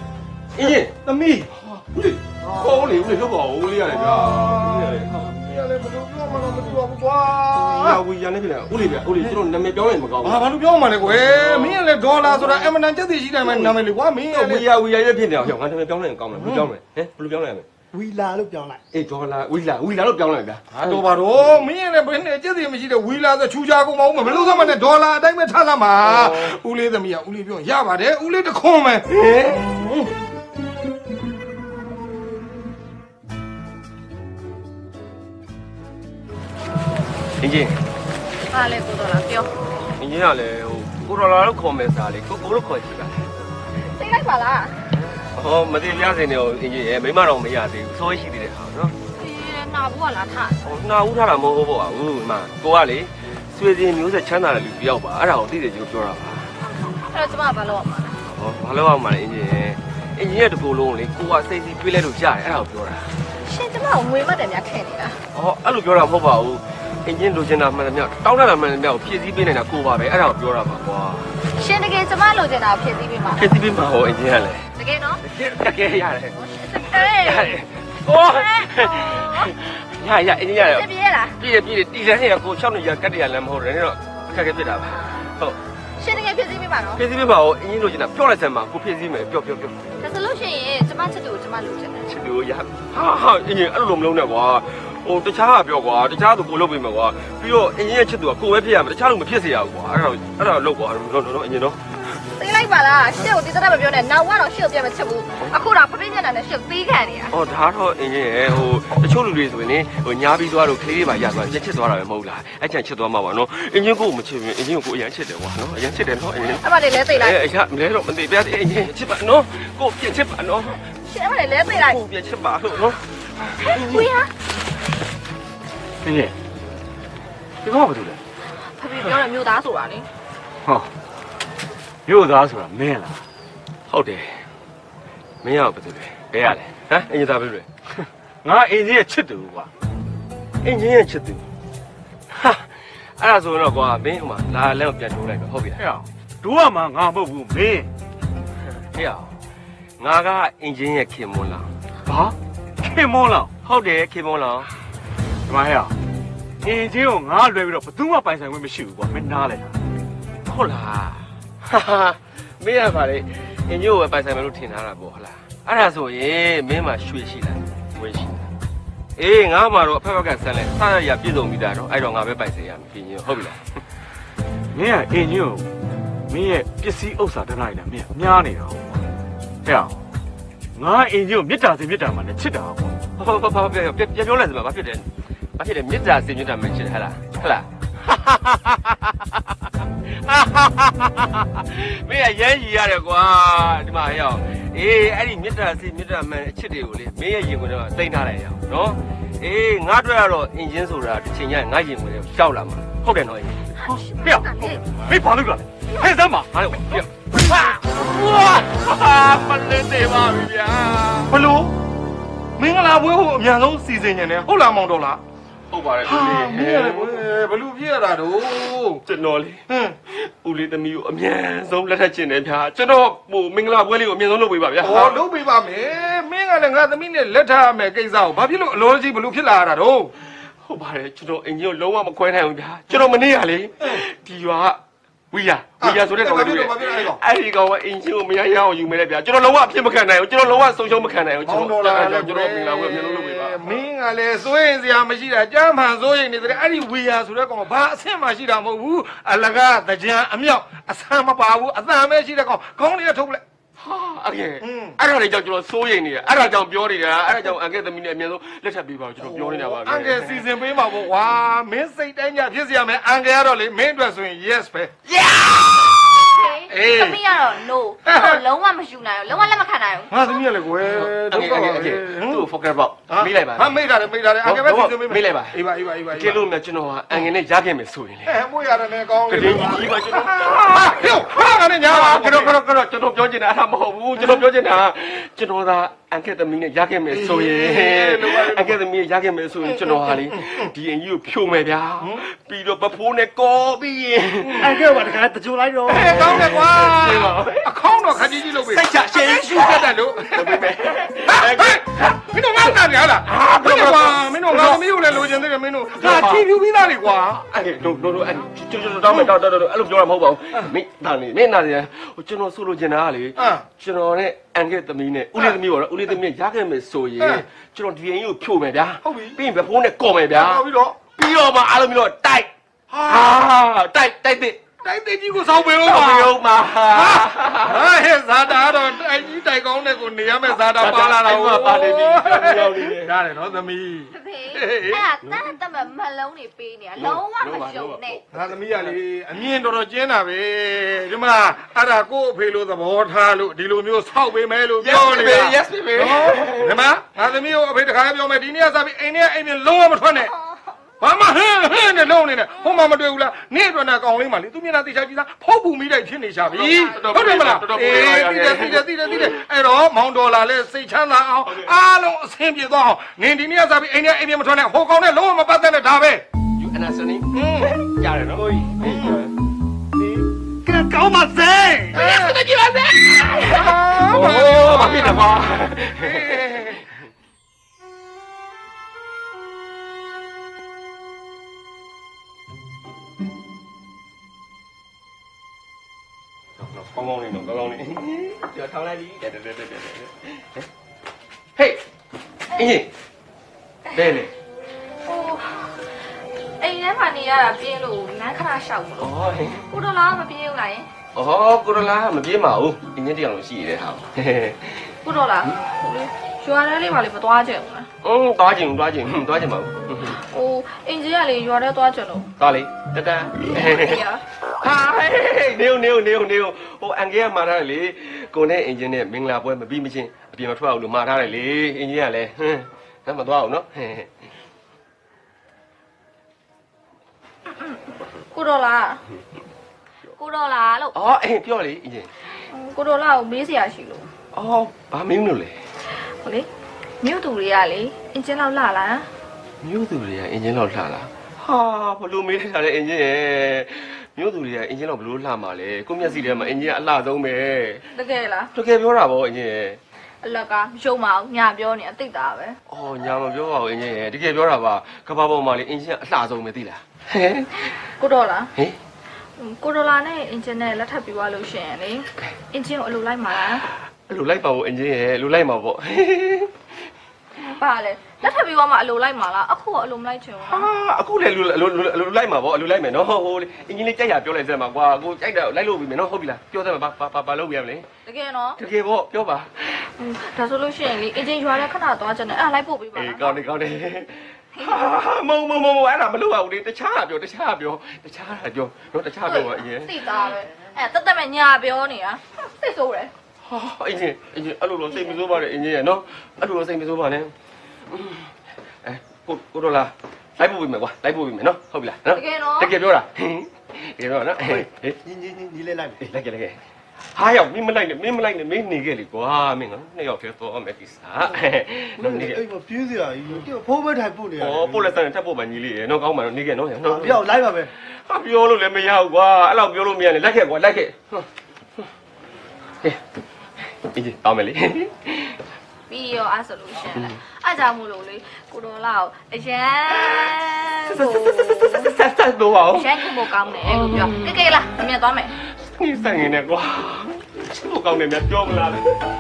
Speaker 8: အင်းကြီး
Speaker 4: သမီး
Speaker 8: ဦးလေးခေါ်လေဦးလေးလှုပ်ပါဦးလေးရတယ်ဗျာဦးလေးရတယ်ဟာ
Speaker 4: မင်းလည်းဘယ်လိုပြောမှတော့မသိပါဘူးကွာ
Speaker 8: ရာဝီရနေပြီလားဦးလေးဗျဦးလေးကျွန်တော်နာမည်ပြောရင်မကောင်းဘူး
Speaker 4: ဘာဘာလို့ပြောမှလဲကွယ်မင်းလည်းဒေါ်လာဆိုတာအမှန်တန်ကျက်သိရှိတယ်မှနာမည်လေကွာမင်း
Speaker 8: ဝီ
Speaker 4: လည်း
Speaker 8: ယာဝီယာရဲ့ဖြစ်နေအောင်ဟောငါနာမည်ပြောရင်ကောင်းမှာဘယ်လိုပြောမလဲဟမ်ဘယ်လိုပြောလိုက်ရမလဲ
Speaker 9: ဝီလာလို့ပြောင်းလိုက်
Speaker 8: အေးဒေါ်လာဝီလာဝီလာလို့ပြောင်းလိုက်ဗျာ
Speaker 4: ဟာတော့ပါတော့မင်းလည်းဘယ်နဲ့ကျက်သိမရှိတဲ့ဝီလာဆိုချူချာကုန်မအောင်ဘယ်လိုသမှနဲ့ဒေါ်လာအတိုင်းပဲထားလာမှာဦးလေးသမီးကဦးလေးပြောရပါတယ်ဦးလေးတခွန်းပဲဟဲ့
Speaker 8: အင်းကြီး
Speaker 2: ဟာလေကိုတော်လာပြော
Speaker 8: အင်းကြီးကလည်းဟိုကိုဒေါ်လာလို့ခေါ်မယ်စားလေကိုကိုလို့ခေါ်ကြည့်ပါ
Speaker 2: သိလိုက်ပါလား
Speaker 8: ဟောမသိပြစင်နေအင်းကြီးအဲမိမတော်မရသေးဘူးစိုးရှိသေးတယ်ဟာနော်
Speaker 2: ဒီနာဘူးကလားထား
Speaker 8: ဟိုနှာဦးထားတာမဟုတ်ဘူးပေါ့ဘူးမကိုကလေဆွေစင်မျိုးဆက်ချမ်းသာတဲ့လူတယောက်ပါအဲ့ဒါကိုသိတယ်ကျိုးပြောတာပါ
Speaker 2: အဲ့တော့ကျမဘာလို့ရမှာလဲ
Speaker 8: ဟောဘာလို့အောင်မလဲအင်းကြီးအင်းကြီးရဲ့တကူလုံးလေကိုကစိတ်စီတွေးလဲလို့ကြားတယ်အဲ့ဒါကိုပြောတာ
Speaker 2: ရှင်ကျမကိုငွေမတ်တယ်များထည့်နေတာ
Speaker 8: ဟောအဲ့လိုပြောတာမဟုတ်ပါဘူးအင်ဂျင်လိုချင်တာမှန်တယ်မြောက်တောင်းတတာမှန်တယ်မြောက်ဖြည့်ဆည်းပေးနေတာကိုပါပဲအဲ့ဒါကိုပြောတာပါကွာ
Speaker 2: ရှင်တကယ်ကျမလိုချင်တာဖြည့်ဆည်းပေးမှာ
Speaker 8: ဖြည့်ဆည်းပေးမှာဟောအင်ဂျင်ကလည်း
Speaker 2: တကယ်နော်
Speaker 8: တကယ်ရတယ်
Speaker 2: အေး
Speaker 8: โอ้ยရရအင်းကြီးရတယ်
Speaker 2: ပြည့်လား
Speaker 8: ပြည့်ပြည့်တီစန်းနေတာကို၆နှစ်ရကတ်တရလည်းမဟုတ်တယ်တော့အခက်အခဲဖြစ်တာပါဟုတ်
Speaker 2: ရှင်တကယ်ဖြည့်ဆည်းပေးပါနော်
Speaker 8: ဖြည့်ဆည်းပေးပါဦးအင်းကြီးလိုချင်တာပြောလိုက်စမ်းပါကိုဖြည့်ဆည်းမယ်ပြောပြောပြော
Speaker 2: ဒါဆိုလို့ရှိရင်ကျမချစ်သူကိုကျမလိုချင်တယ်
Speaker 8: ချစ်လို့ရဟာဟာအင်းကြီးအဲ့လိုမလုံးနဲ့ကွာဟိုတခြားကပြောကွာတခြားသူကိုလုပ်ပေးမယ်ကွာပြီးတော့အင်းကြီးရဲ့ချစ်သူကကိုပဲဖြစ်ရမယ်တခြားလူမဖြစ်စေရဘူးကွာအဲ့ဒါအဲ့ဒါလုပ်ကွာတော့တော့အင်းကြီးနော်
Speaker 2: သိလိုက်ပါလားရှစ်ကိုဒီတက်မပြောနဲ့နောက်ကတော့ရှစ်ကိုပြန်မချစ်ဘူးအခုတော့ဖပိမျက်နှာနဲ့ရှစ်ကိုသီးခံနေတာ
Speaker 8: ။အော်ဒါတော့အင်းကြီးရဲ့ဟိုတချို့လူတွေဆိုရင်လေဟိုညားပြီးသွားတော့ကလေးလေးပါရသွားတယ်ချစ်သွားတာပဲမဟုတ်လား။အဲ့ချန်ချစ်သွားမှာပါနော်။အင်းကြီးကိုမချစ်ဘူးအင်းကြီးကိုအရင်ချစ်တယ်ကွာနော်။အရင်ချစ်တယ်နော်အင်းကြီး
Speaker 2: အဲ့မလေးလဲသိလိုက်
Speaker 8: ။အဲအရာမလဲတော့မသိပြတ်အင်းကြီးချစ်ပါနော်။ကိုပြစ်ချစ်ပါနော်
Speaker 2: ရှစ်အဲ့မလေးလဲသိလိုက်
Speaker 8: ။ကိုပြစ်ချစ်ပါလို့နော်
Speaker 2: ဝီဟာ
Speaker 3: ။နင်းဒီကောင်ကဘာလုပ်လဲ
Speaker 2: ဖပိပြောတယ်မြို့သားဆိုတာလေ
Speaker 3: ။ဟောမြို့သားဆိုတာမင်းလား
Speaker 8: ။ဟုတ်တယ်။မင်းရောက်ဘာလုပ်လဲ။ဘယ်ရလဲ။ဟမ်အင်းကြီးသားဘာလုပ်လဲ
Speaker 3: ။ငါအင်ကြီးရဲ့ချစ်သူကွာ
Speaker 8: ။အင်းကြီးရဲ့ချစ်သူ။ဟာအဲ့ဒါဆိုတော့ကွာမင်းဟိုမှာလာလဲပြန်ထိုးလိုက်တော့ဟုတ်ပြီ
Speaker 3: ။
Speaker 8: လား
Speaker 3: ဟဲ့။ဒူကမှငါမဟုတ်ဘူးမင်း
Speaker 8: ။ဟေ့အောင်ငါကအင်းကြီးရဲ့ခင်မွန်းလား
Speaker 3: ။ဘာခင်မောင်းလား
Speaker 8: ။ဟုတ်တယ်ခင်မွန်းလား
Speaker 3: ။ဒီမှာဟဲ့။အင်ကြီးကိုငါလွယ်ပြီးတော့ဘယ်သူမှပိုင်ဆိုင်ခွင့်မရှိဘူးကွာမင်းနားလဲ။
Speaker 8: ဟုတ်လားဟာဟာမင်းရပါလေအင်ဂျိုကိုပဲပိုင်ဆိုင်မယ်လို့ထင်ထားတာပေါ့ဟုတ်လားအဲ့ဒါဆိုရင်မင်းမှာရွှေရှိလားဝင်းရှိလားအေးငါမှတော့အဖက်ဖက်ကဆန်းလဲစရရပြည့်စုံပြီးတာတော့အဲ့တော့ငါပဲပိုင်ဆိုင်ရမယ်ပြင်ကြီးဟုတ်ပြီလား
Speaker 3: မင်းကအင်ကြီးကိုမင်းရဲ့ပစ္စည်းဥစ္စာတနားနေတာမင်းများနေတာဟုတ်ကွာ။ဟဲ့။ငါအင်ကြီးကိုမေတ္တာစင်မေတ္တာမှနဲ့ချစ်တာကွာ
Speaker 8: ဟုတ်ဟုတ်ဟုတ်ပြပြပြောလိုက်စမ်းဘာဖြစ်တယ်ဘာဖြစ်တယ်မေတ္တာစင်မြတ်တာမှချစ်တယ်ဟဲ့လားဟဲ့လားမင်းရရမ်းကြီးရတယ်ကွာဒီမှာဟဲ့အောင်အေးအဲ့ဒီမေတ္တာစင်မေတ္တာမှအချစ်တွေကိုလေမင်းရဲ့ရင်ခွင်တော့တိမ့်ထားလိုက်ရအောင်နော်အေးငါတို့ကတော့အင်ဂျင်ဆိုတာတစ်ချိန်ကျရင်ငါရင်ခွင်ကိုရှောက်လာမှာဟုတ်တယ်နော်အင်
Speaker 3: ။ဟဲ့။မင်းဘာလုပ်ကြလဲ။ဟဲ့စမ်းပါ
Speaker 8: ဟာလေပြဟာဝါမလေးနေပါဗျာ
Speaker 4: ဘလို့မင်္ဂလာပွဲကိုအများဆုံးစီစဉ်နေတယ်ဟုတ်လားမောင်တော်လား
Speaker 8: ဟုတ်ပါတယ်
Speaker 4: ဟာမင်းရတယ်ကွယ်ဘလို့ပြရတာတော့
Speaker 8: ကျွန်တော်လေ
Speaker 4: ဟမ်
Speaker 8: ဦးလေးသမီးကိုအမြန်ဆုံးလက်ထပ်ချင်တယ်ဗျာကျွန်တော်ဟိုမင်္ဂလာပွဲလေးကိုအမြန်ဆုံးလုပ်ပေးပါဗျာ
Speaker 4: ဟောလုပ်ပေးပါမယ်မင်းကလည်းငါသမီးနဲ့လက်ထပ်ရမယ်ကိစ္စကိုဘာဖြစ်လို့အလောကြီးဘလို့ဖြစ်လာရတာတော့
Speaker 8: ဟုတ်ပါတယ်ကျွန်တော်အင်ဂျင်ကိုလုံးဝမခွဲနိုင်ဘူးဗျာကျွန်တော်မနေရလေဒီရွာဝီယာဝီယာဆိုတဲ့ကောင်လေးအဲ့ဒီကောင်ကအင်ဂျင်ကိုမရရအောင်ယူမယ်လေဗျာကျွန်တော်လုံးဝအဖြစ်မခံနိုင်ဘူးကျွန်တော်လုံးဝဆုံးရှုံးမခံနိုင်ဘူးကျွန်တော်ကျွန်တော်မင်္ဂလာပွဲအမြန်ဆုံးလုပ်ပေးပါ
Speaker 4: မင်းကလည်းစိုးရင်စရာမရှိတာကြမ်းမှန်စိုးရင်နေတဲ့အဲ့ဒီဝီယာဆိုတဲ့ကောင်ကဘာအဆင့်မှရှိတာမဟုတ်ဘူးအလကားတကြံအမြောက်အဆမ်းမပါဘူးအသံပဲရှိတဲ့ကောင်ခေါင်းလေးထုတ်ပလိုက်
Speaker 8: ဟာအဲ့ဒါအဲ့ဒါလေးကြောင့်ကျွန်တော်စိုးရိမ်နေတယ်အဲ့ဒါကြောင့်ပြောနေတာအဲ့ဒါကြောင့်အန်ကဲသမီးနဲ့အမြန်ဆုံးလက်ထပ်ပေးပါကျွန်တော်ပြောနေတာပါဗျာ
Speaker 4: အန်ကဲစီစဉ်ပေးမှာပေါ့ကွာမင်းစိတ်တိုင်းကြဖြစ်စရာမယ်အန်ကဲကတော့လေမင်းအတွက်ဆိုရင် yes ပဲ
Speaker 2: အေးသမီးကတော့ no တော့လုံးဝမယူနိုင်ဘူးလုံးဝလက်မခံနိုင်ဘူး
Speaker 4: ငါသမီးကလည်းကွယ်
Speaker 8: အန်ကဲအန်ကဲသူ့ focus ပေါ့မိလိုက်ပါ
Speaker 4: ဟာမိတ်တာလေမိတ်တာလေအန်ကဲပဲစီစဉ်ပေးမယ်
Speaker 8: မိလိုက်ပါ
Speaker 4: အေးပါအေးပါအေးပါ
Speaker 8: ကျေလို့မြကျွန်တော်ကအန်ကဲနဲ့ရခဲ့မယ်ဆိုရင်လေ
Speaker 4: အဲမွေးရတယ်လည်းကောင်း
Speaker 8: ကလေးကြီးပါကျွန်တော်
Speaker 4: ဟာဟိုဟာကနေညာပါ
Speaker 8: ကတော့ကတော့ကတော့ကျွန်တော်ပြောချင်တာအဲ့ဒါမဟုတ်ဘူးကျွန်တော်ပြောချင်တာကျွန်တော်သာအန်ကက်သမီးနဲ့ရခဲ့မယ်ဆိုရင်အန်ကက်သမီးရခဲ့မယ်ဆိုရင်ကျွန်တော်ဟာလေဒီအင်ကြီးကိုဖြိုမယ်ဗျာပြီးတော့ပဖိုးနဲ့ကောပြီးရင်အန်ကက်ကတခါတကြိုလိုက်တော့
Speaker 1: အေးကောင်းတယ်ကွာအခေါင်းတော့ခကြီးကြီးလုပ်ပြီ
Speaker 8: စိတ်ချရှင်းရှင်းတတ်လို့လုပ်ပေးမယ်
Speaker 1: မင်းတို့ငါ့ကန်ရလားဘယ်ကွာမင်းတို့ငါသမီးကိုလည်းလိုချင်သေးတယ်မင်းတို့ငါချီဖြူပြီးသားလေကွာ
Speaker 8: အဲ့တို့တို့တို့အဲ့ကျွတ်ကျွတ်တောင်းမယ်တောင်းတောင်းအဲ့လိုပြောတာမဟုတ်ပါဘူးမင်းဒါနေမင်းနာနေဟိုကျွန်တော်ဆိုလိုချင်တာကလေကျွန်တော်နဲ့အန်ကက်သမီးနဲ့ဦးလေးသမီးပေါ့နော်ဦးလေးသမီးရခဲ့မယ်ဆိုရင်ကျွန်တော်ဒီရင်ကြီးကိုဖြိုမယ်ဗျာ
Speaker 1: ဟုတ်ပြီ
Speaker 8: ပြီးရင်ဘဖိုးနဲ့ကော်မယ်ဗျာ
Speaker 1: ဟုတ်ပြီတော့
Speaker 8: ပြီးတော့မှအားလုံးပြီးတော့တိုက်ဟာတိုက်တိုက်တဲ့
Speaker 1: တိုက်တဲ့ကြီးကိုစောင်းပေးဦးပါ
Speaker 8: စောင်းပါဟာ
Speaker 1: ဟဲ့ဇာတာတော့တိုက်ကြီးတိုက်ကောင်းတဲ့ကိုနေရမယ်ဇာတာပါလာတော့
Speaker 8: ပါနေပြီရောက်နေတယ်
Speaker 1: ဒါတယ်နော်သမီး
Speaker 2: ဖေအဲ့ဒါတတ်တတ်မလုံးနေပေးနေတာလုံးဝမရှုံနဲ့
Speaker 1: ငါသမီးကလေအမြင်တော်တော်ကျင်းတာပဲဒီမှာအဲ့ဒါကို့အဖေလို့သဘောထားလို့ဒီလိုမျိုးဆောက်ပေးမယ်လို့ပြောနေတာ
Speaker 8: yes ဖေ
Speaker 1: ဒီမှာငါသမီးကိုအဖေတခါပြောမယ်ဒီနေ့ကစားပြီးအိမ်ထဲအိမ်ပြင်လုံးဝမထွက်နဲ့ဘာမှဟင်းဟင်းနဲ့လုံးနေနဲ့ဟိုမှမတွေ့ဘူးလားနေ့အတွက်နဲ့ကောင်လေးမှလေသူမျက်နှာတိချာကြည့်သားဖုတ်ပူမိတိုက်ဖြစ်နေချပြီဟုတ်တယ်မလားအေးတိတယ်တိတယ်တိတယ်တိတယ်အဲ့တော့မောင်ဒေါ်လာလဲစိတ်ချမ်းသာအောင်အားလုံးအဆင်ပြေသွားအောင်နင်ဒီနေ့ကစားပြီးအိမ်ထဲအိမ်ပြင်မထွက်နဲ့ဟိုကောင်နဲ့လုံးဝမပတ်သက်နဲ့ဒါပဲ
Speaker 8: you understand ဟင်းရတယ်နော်
Speaker 1: ဒီကကောင်းပါစေ
Speaker 2: အဲ့ဒါကြည့်ပါစေ
Speaker 8: โอ้ဘာဖြစ်လဲကွာကောင်းကောင်းလေးနော်ကောင်းကောင်းလေးကျော်ထောင်းလိုက်ပြီတဲ့တဲ့တဲ့တဲ့ဟေးအင်းတဲ့လေ
Speaker 2: ဟိုအိမ်ထဲမှာနေရတာပြင်းလို့လမ်းခဏရှောက်မလို့
Speaker 8: ဩဟေး
Speaker 2: ကိုတော်လားမပြေးဘူးလားယင်
Speaker 8: ဩကိုတော်လားမပြေးပါဘူးအင်းကြီးတယောက်လုံးရှိရတဲ့ဟာ
Speaker 2: ကိုတော်လားရွာထဲလေးပါလေမသွားကြဘူးလား
Speaker 8: အင်းသွားကြင်သွားကြင်သွားကြင်ပါဘူး
Speaker 2: ဟိုအင်ဂျင်ကလေရွာထဲသွားကြလို့
Speaker 8: သွားလေတတန်ဟာနေဦးနေဦးနေဦးနေဦးဟိုအန်ကဲကမှာထားတယ်လေကိုနဲ့အင်ဂျင်နဲ့မင်္ဂလာပွဲမပြီးမချင်းအပြင်မထွက်အောင်လို့မှာထားတယ်လေအင်ဂျင်ကလည်းဟင်းဒါမသွားအောင်နော်
Speaker 2: ကိုတော်လားကိုတော်လားလို့
Speaker 8: အော်အေးပြောလေအင်ဂျင်
Speaker 2: ကိုတော်လားကိုမေးစရာရှိလို့
Speaker 8: အော်ဘာမင်းလို့လဲ
Speaker 2: ဟုတ်လေမြို့သူတွေကလေအင်ဂျင်လောက်လှလား
Speaker 8: မြို့သူတွေကအင်ဂျင်လောက်လှလားဟာဘလို့မေးထားတဲ့အင်ဂျင်ရဲ့မြို့သူတွေကအင်ဂျင်လောက်ဘလို့လှမှာလဲကိုမျက်စိထဲမှာအင်ဂျင်ကအလှဆုံးပဲ
Speaker 2: တကယ်လား
Speaker 8: တကယ်ပြောတာဗောအင်ဂျင်ရဲ့
Speaker 2: အလကမရှုံမအောင်ညာပြောနေအသိတာပဲ
Speaker 8: အော်ညာမပြောပါဘူးအင်ဂျင်ရဲ့တကယ်ပြောတာပါကဘာပေါ်မှာလေအင်ဂျင်ကအလှဆုံးပဲသိလားဟဲ
Speaker 2: ကိုတော်လား
Speaker 8: ဟင်
Speaker 2: ကိုတော်လာနဲ့အင်ဂျင်နဲ့လက်ထပ်ပြီးသွားလို့ရှင်လေအင်ဂျင်ကိုအလိုလိုက်မှာလား
Speaker 8: အလိုလိုက်ပါဘူးအင်ဂျင်ရဲ့လိုလိုက်မှာဗော
Speaker 2: ပါလေလက်ထပ်ပြီးသွားမှအလိုလိုက်မှာလားအခုကအလိုမလိုက်ချင်ဘူး
Speaker 8: ဟာအခုလည်းလိုလိုလိုလိုက်မှာဗောအလိုလိုက်မယ်နော်ဟိုအင်ဂျင်လေးကြိုက်ရပြောလိုက်စမ်းပါကွာကိုကြိုက်တာလိုက်လို့ပြီမယ်နော်ဟုတ်ပြီလားပြောစမ်းပါဘာဘာဘာလုပ်ပြရမလဲ
Speaker 2: တကယ်နော်
Speaker 8: တကယ်ဗောပြောပါ
Speaker 2: ဒါဆိုလို့ရှိရင်လေအင်ဂျင်ရွာထဲခဏသွားချင်တယ်အဲ့ဒါလိုက်ပို့ပေးပါလား
Speaker 8: အေးကောင်းတယ်ကောင်းတယ်မုံမုံမုံအဲ့ဒါမလုပ်ရဘူးလေတခြားပြောတခြားပြောတခြားတာပြောတော့တခြားပြောပါအရင်
Speaker 2: သိသားပဲအဲ့တက်တက်မဲ့ညာပြောနေတာစိတ်ဆိုးတယ်
Speaker 8: ဟာအင်ဂျင်အင်ဂျင်အဲ့လိုတော့စိတ်မဆိုးပါနဲ့အင်ဂျင်ရနော်အဲ့လိုတော့စိတ်မဆိုးပါနဲ့အဲကိုကိုတော့လားလိုက်ပို့ပြီမယ်ကွာလိုက်ပို့ပြီမယ်နော်ဟုတ်ပြီလားနော်
Speaker 2: တကယ်နော်
Speaker 8: တကယ်ပြောတာတကယ်ပြောတာနော်ဟေးဟေး
Speaker 5: ညီညီညီလေးလိုက်ပြီ
Speaker 8: လိုက်ကြလိုက်ကြဟာရောက်မင်းမလိုက်နဲ့မင်းမလိုက်နဲ့မင်းနေခဲ့လေကွာမင်းကနှစ်ယောက်တည်းတော့မယ်ဒီစား
Speaker 5: နော်နေခဲ့အဲ့မပြင်းစရာကြီးဖိုးပဲထိုင်ပို့နေရ
Speaker 8: ဩပို့လက်စံထပ်ပို့ပါညီလေးရေနော်ကောင်းပါတော့နေခဲ့နော်
Speaker 5: နော်ပြောလိုက်ပါပဲ
Speaker 8: ဟာပြောလို့လည်းမရဘူးကွာအဲ့လောက်ပြောလို့မရနဲ့လိုက်ခဲ့ကွာလိုက်ခဲ့ဟေးဒီတောင်းမယ်လေ
Speaker 2: ပြီးရောအဲ့ဆိုလို့ရှင်အဲ့ကြောင့်မို့လို့လေကိုတော်လာကိုအရန်
Speaker 8: ဆက်ဆက်တော့အောင်
Speaker 2: ရှမ်းကမိုကောင်းတယ်အဲ့လိုပြောကဲကဲလားအမြတ်သွားမယ်
Speaker 8: 你三年的瓜，我讲你们ပြောမလားလေ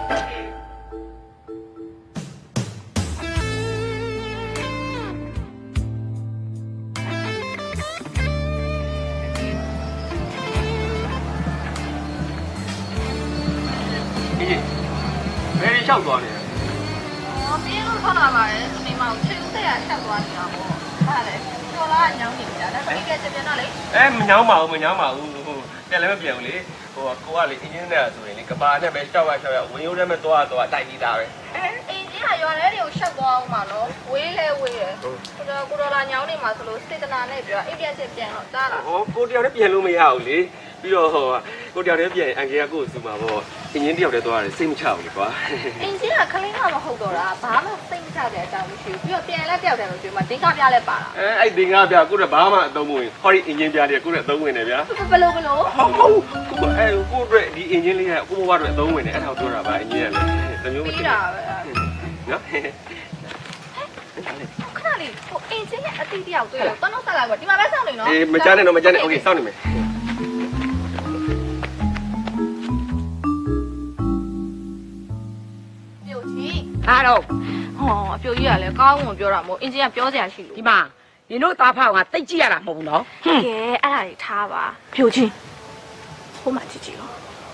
Speaker 8: ဘယ်လျှောက်သွားနေလဲ
Speaker 2: အော်ပြင်းလို့ထွက်လာပါရဲ့ဒီမှာချေဦးတဲ့ရချက်သွားနေတာပေါ့ဟုတ်တယ်ကျော်လာညောင်းနေကြတာဒါပေမဲ့ပြန်တော့လေ
Speaker 8: အဲမညောင်းပါဘူးမညောင်းပါဘူးပြန်လည်းမပြန်ဘူးလေဟိုကိုကလေအင်းင်းနဲ့ဆိုရင်လေကဘာနဲ့ပဲရှောက်ရရှောက်ရဝင်ရိုးထဲမှာသွားသွားတိုက်ပြီးသားပဲ
Speaker 2: အင်းကြီးကရွာထဲတွေကိုရှောက်သွားအောင်ပါနော်ဝေးလဲဝေးတယ်ကိုတော်ကိုတော်လာညောင်းနေမှာဆိုလို့စေတနာနဲ့ပြောအိမ်ပြန်ချက်ပြန်တော့တားလား
Speaker 8: ဟောကိုတယောက်တည်းပြန်လို့မရဘူးလေပြီးတော့ဟိုကိုတယောက်တည်းပြန်အန်ကေကကိုယ်စုမှာပေါ့အင်းကြီးတယောက်တည်းသွားရတယ်စိတ်မချဘူးလေကွာ
Speaker 2: အင်းကြီးကခလင်းကမဟုတ်တော့တာဘာမှစိတ်မချတဲ့အကြောင်းမရှိဘူးပြီးတော့ပြန်လဲတယောက်တည်းလို့ပြောမှတင်းကားပြလဲပါတာ
Speaker 8: အဲအဲ့တင်းကားပြကိုယ့်ကဘာမှအသုံးမဝင်ဟောဒီအင်ဂျင်ပြလေးကိုယ့်ကအသုံးဝင်တယ်ဗျာ
Speaker 2: ဘလို့ဘလို့
Speaker 8: ဟုတ်ဟုတ်ကိုအဲကိုယ့်အတွက်ဒီအင်ဂျင်လေးကကိုယ့်ဘဝအတွက်အသုံးဝင်တယ်အဲ့ဒါကိုပြောတာပါအင်ဂျင်ကလည်းတမျိုးမသိဘူးနော်
Speaker 2: ခဏလေးဟိုအင်ဂျင်ရဲ့အတိတ်တယောက်တွေ့လို့တော့နောက်ဆက်လာတော့ဒီမှာပဲစောင့်နေနော်
Speaker 8: အေးမကြမ်းနဲ့တော့မကြမ်းနဲ့โอเคစောင့်နေမယ်
Speaker 2: အားတော့ဟောအပြိုကြီးကလည်းကောင်းဝင်ပြောတာမဟုတ်အင်ဂျင်ကပြောစရာရှိလို့
Speaker 6: ဒီမှာနင်တို့သားဖောက်ကတိတ်ကြည့်ရတာမဟုတ်ဘူးနော်
Speaker 2: ကဲအဲ့ဒါတွေထားပါပြိုချင်းဟိုမှာကြည့်ကြည့်ရော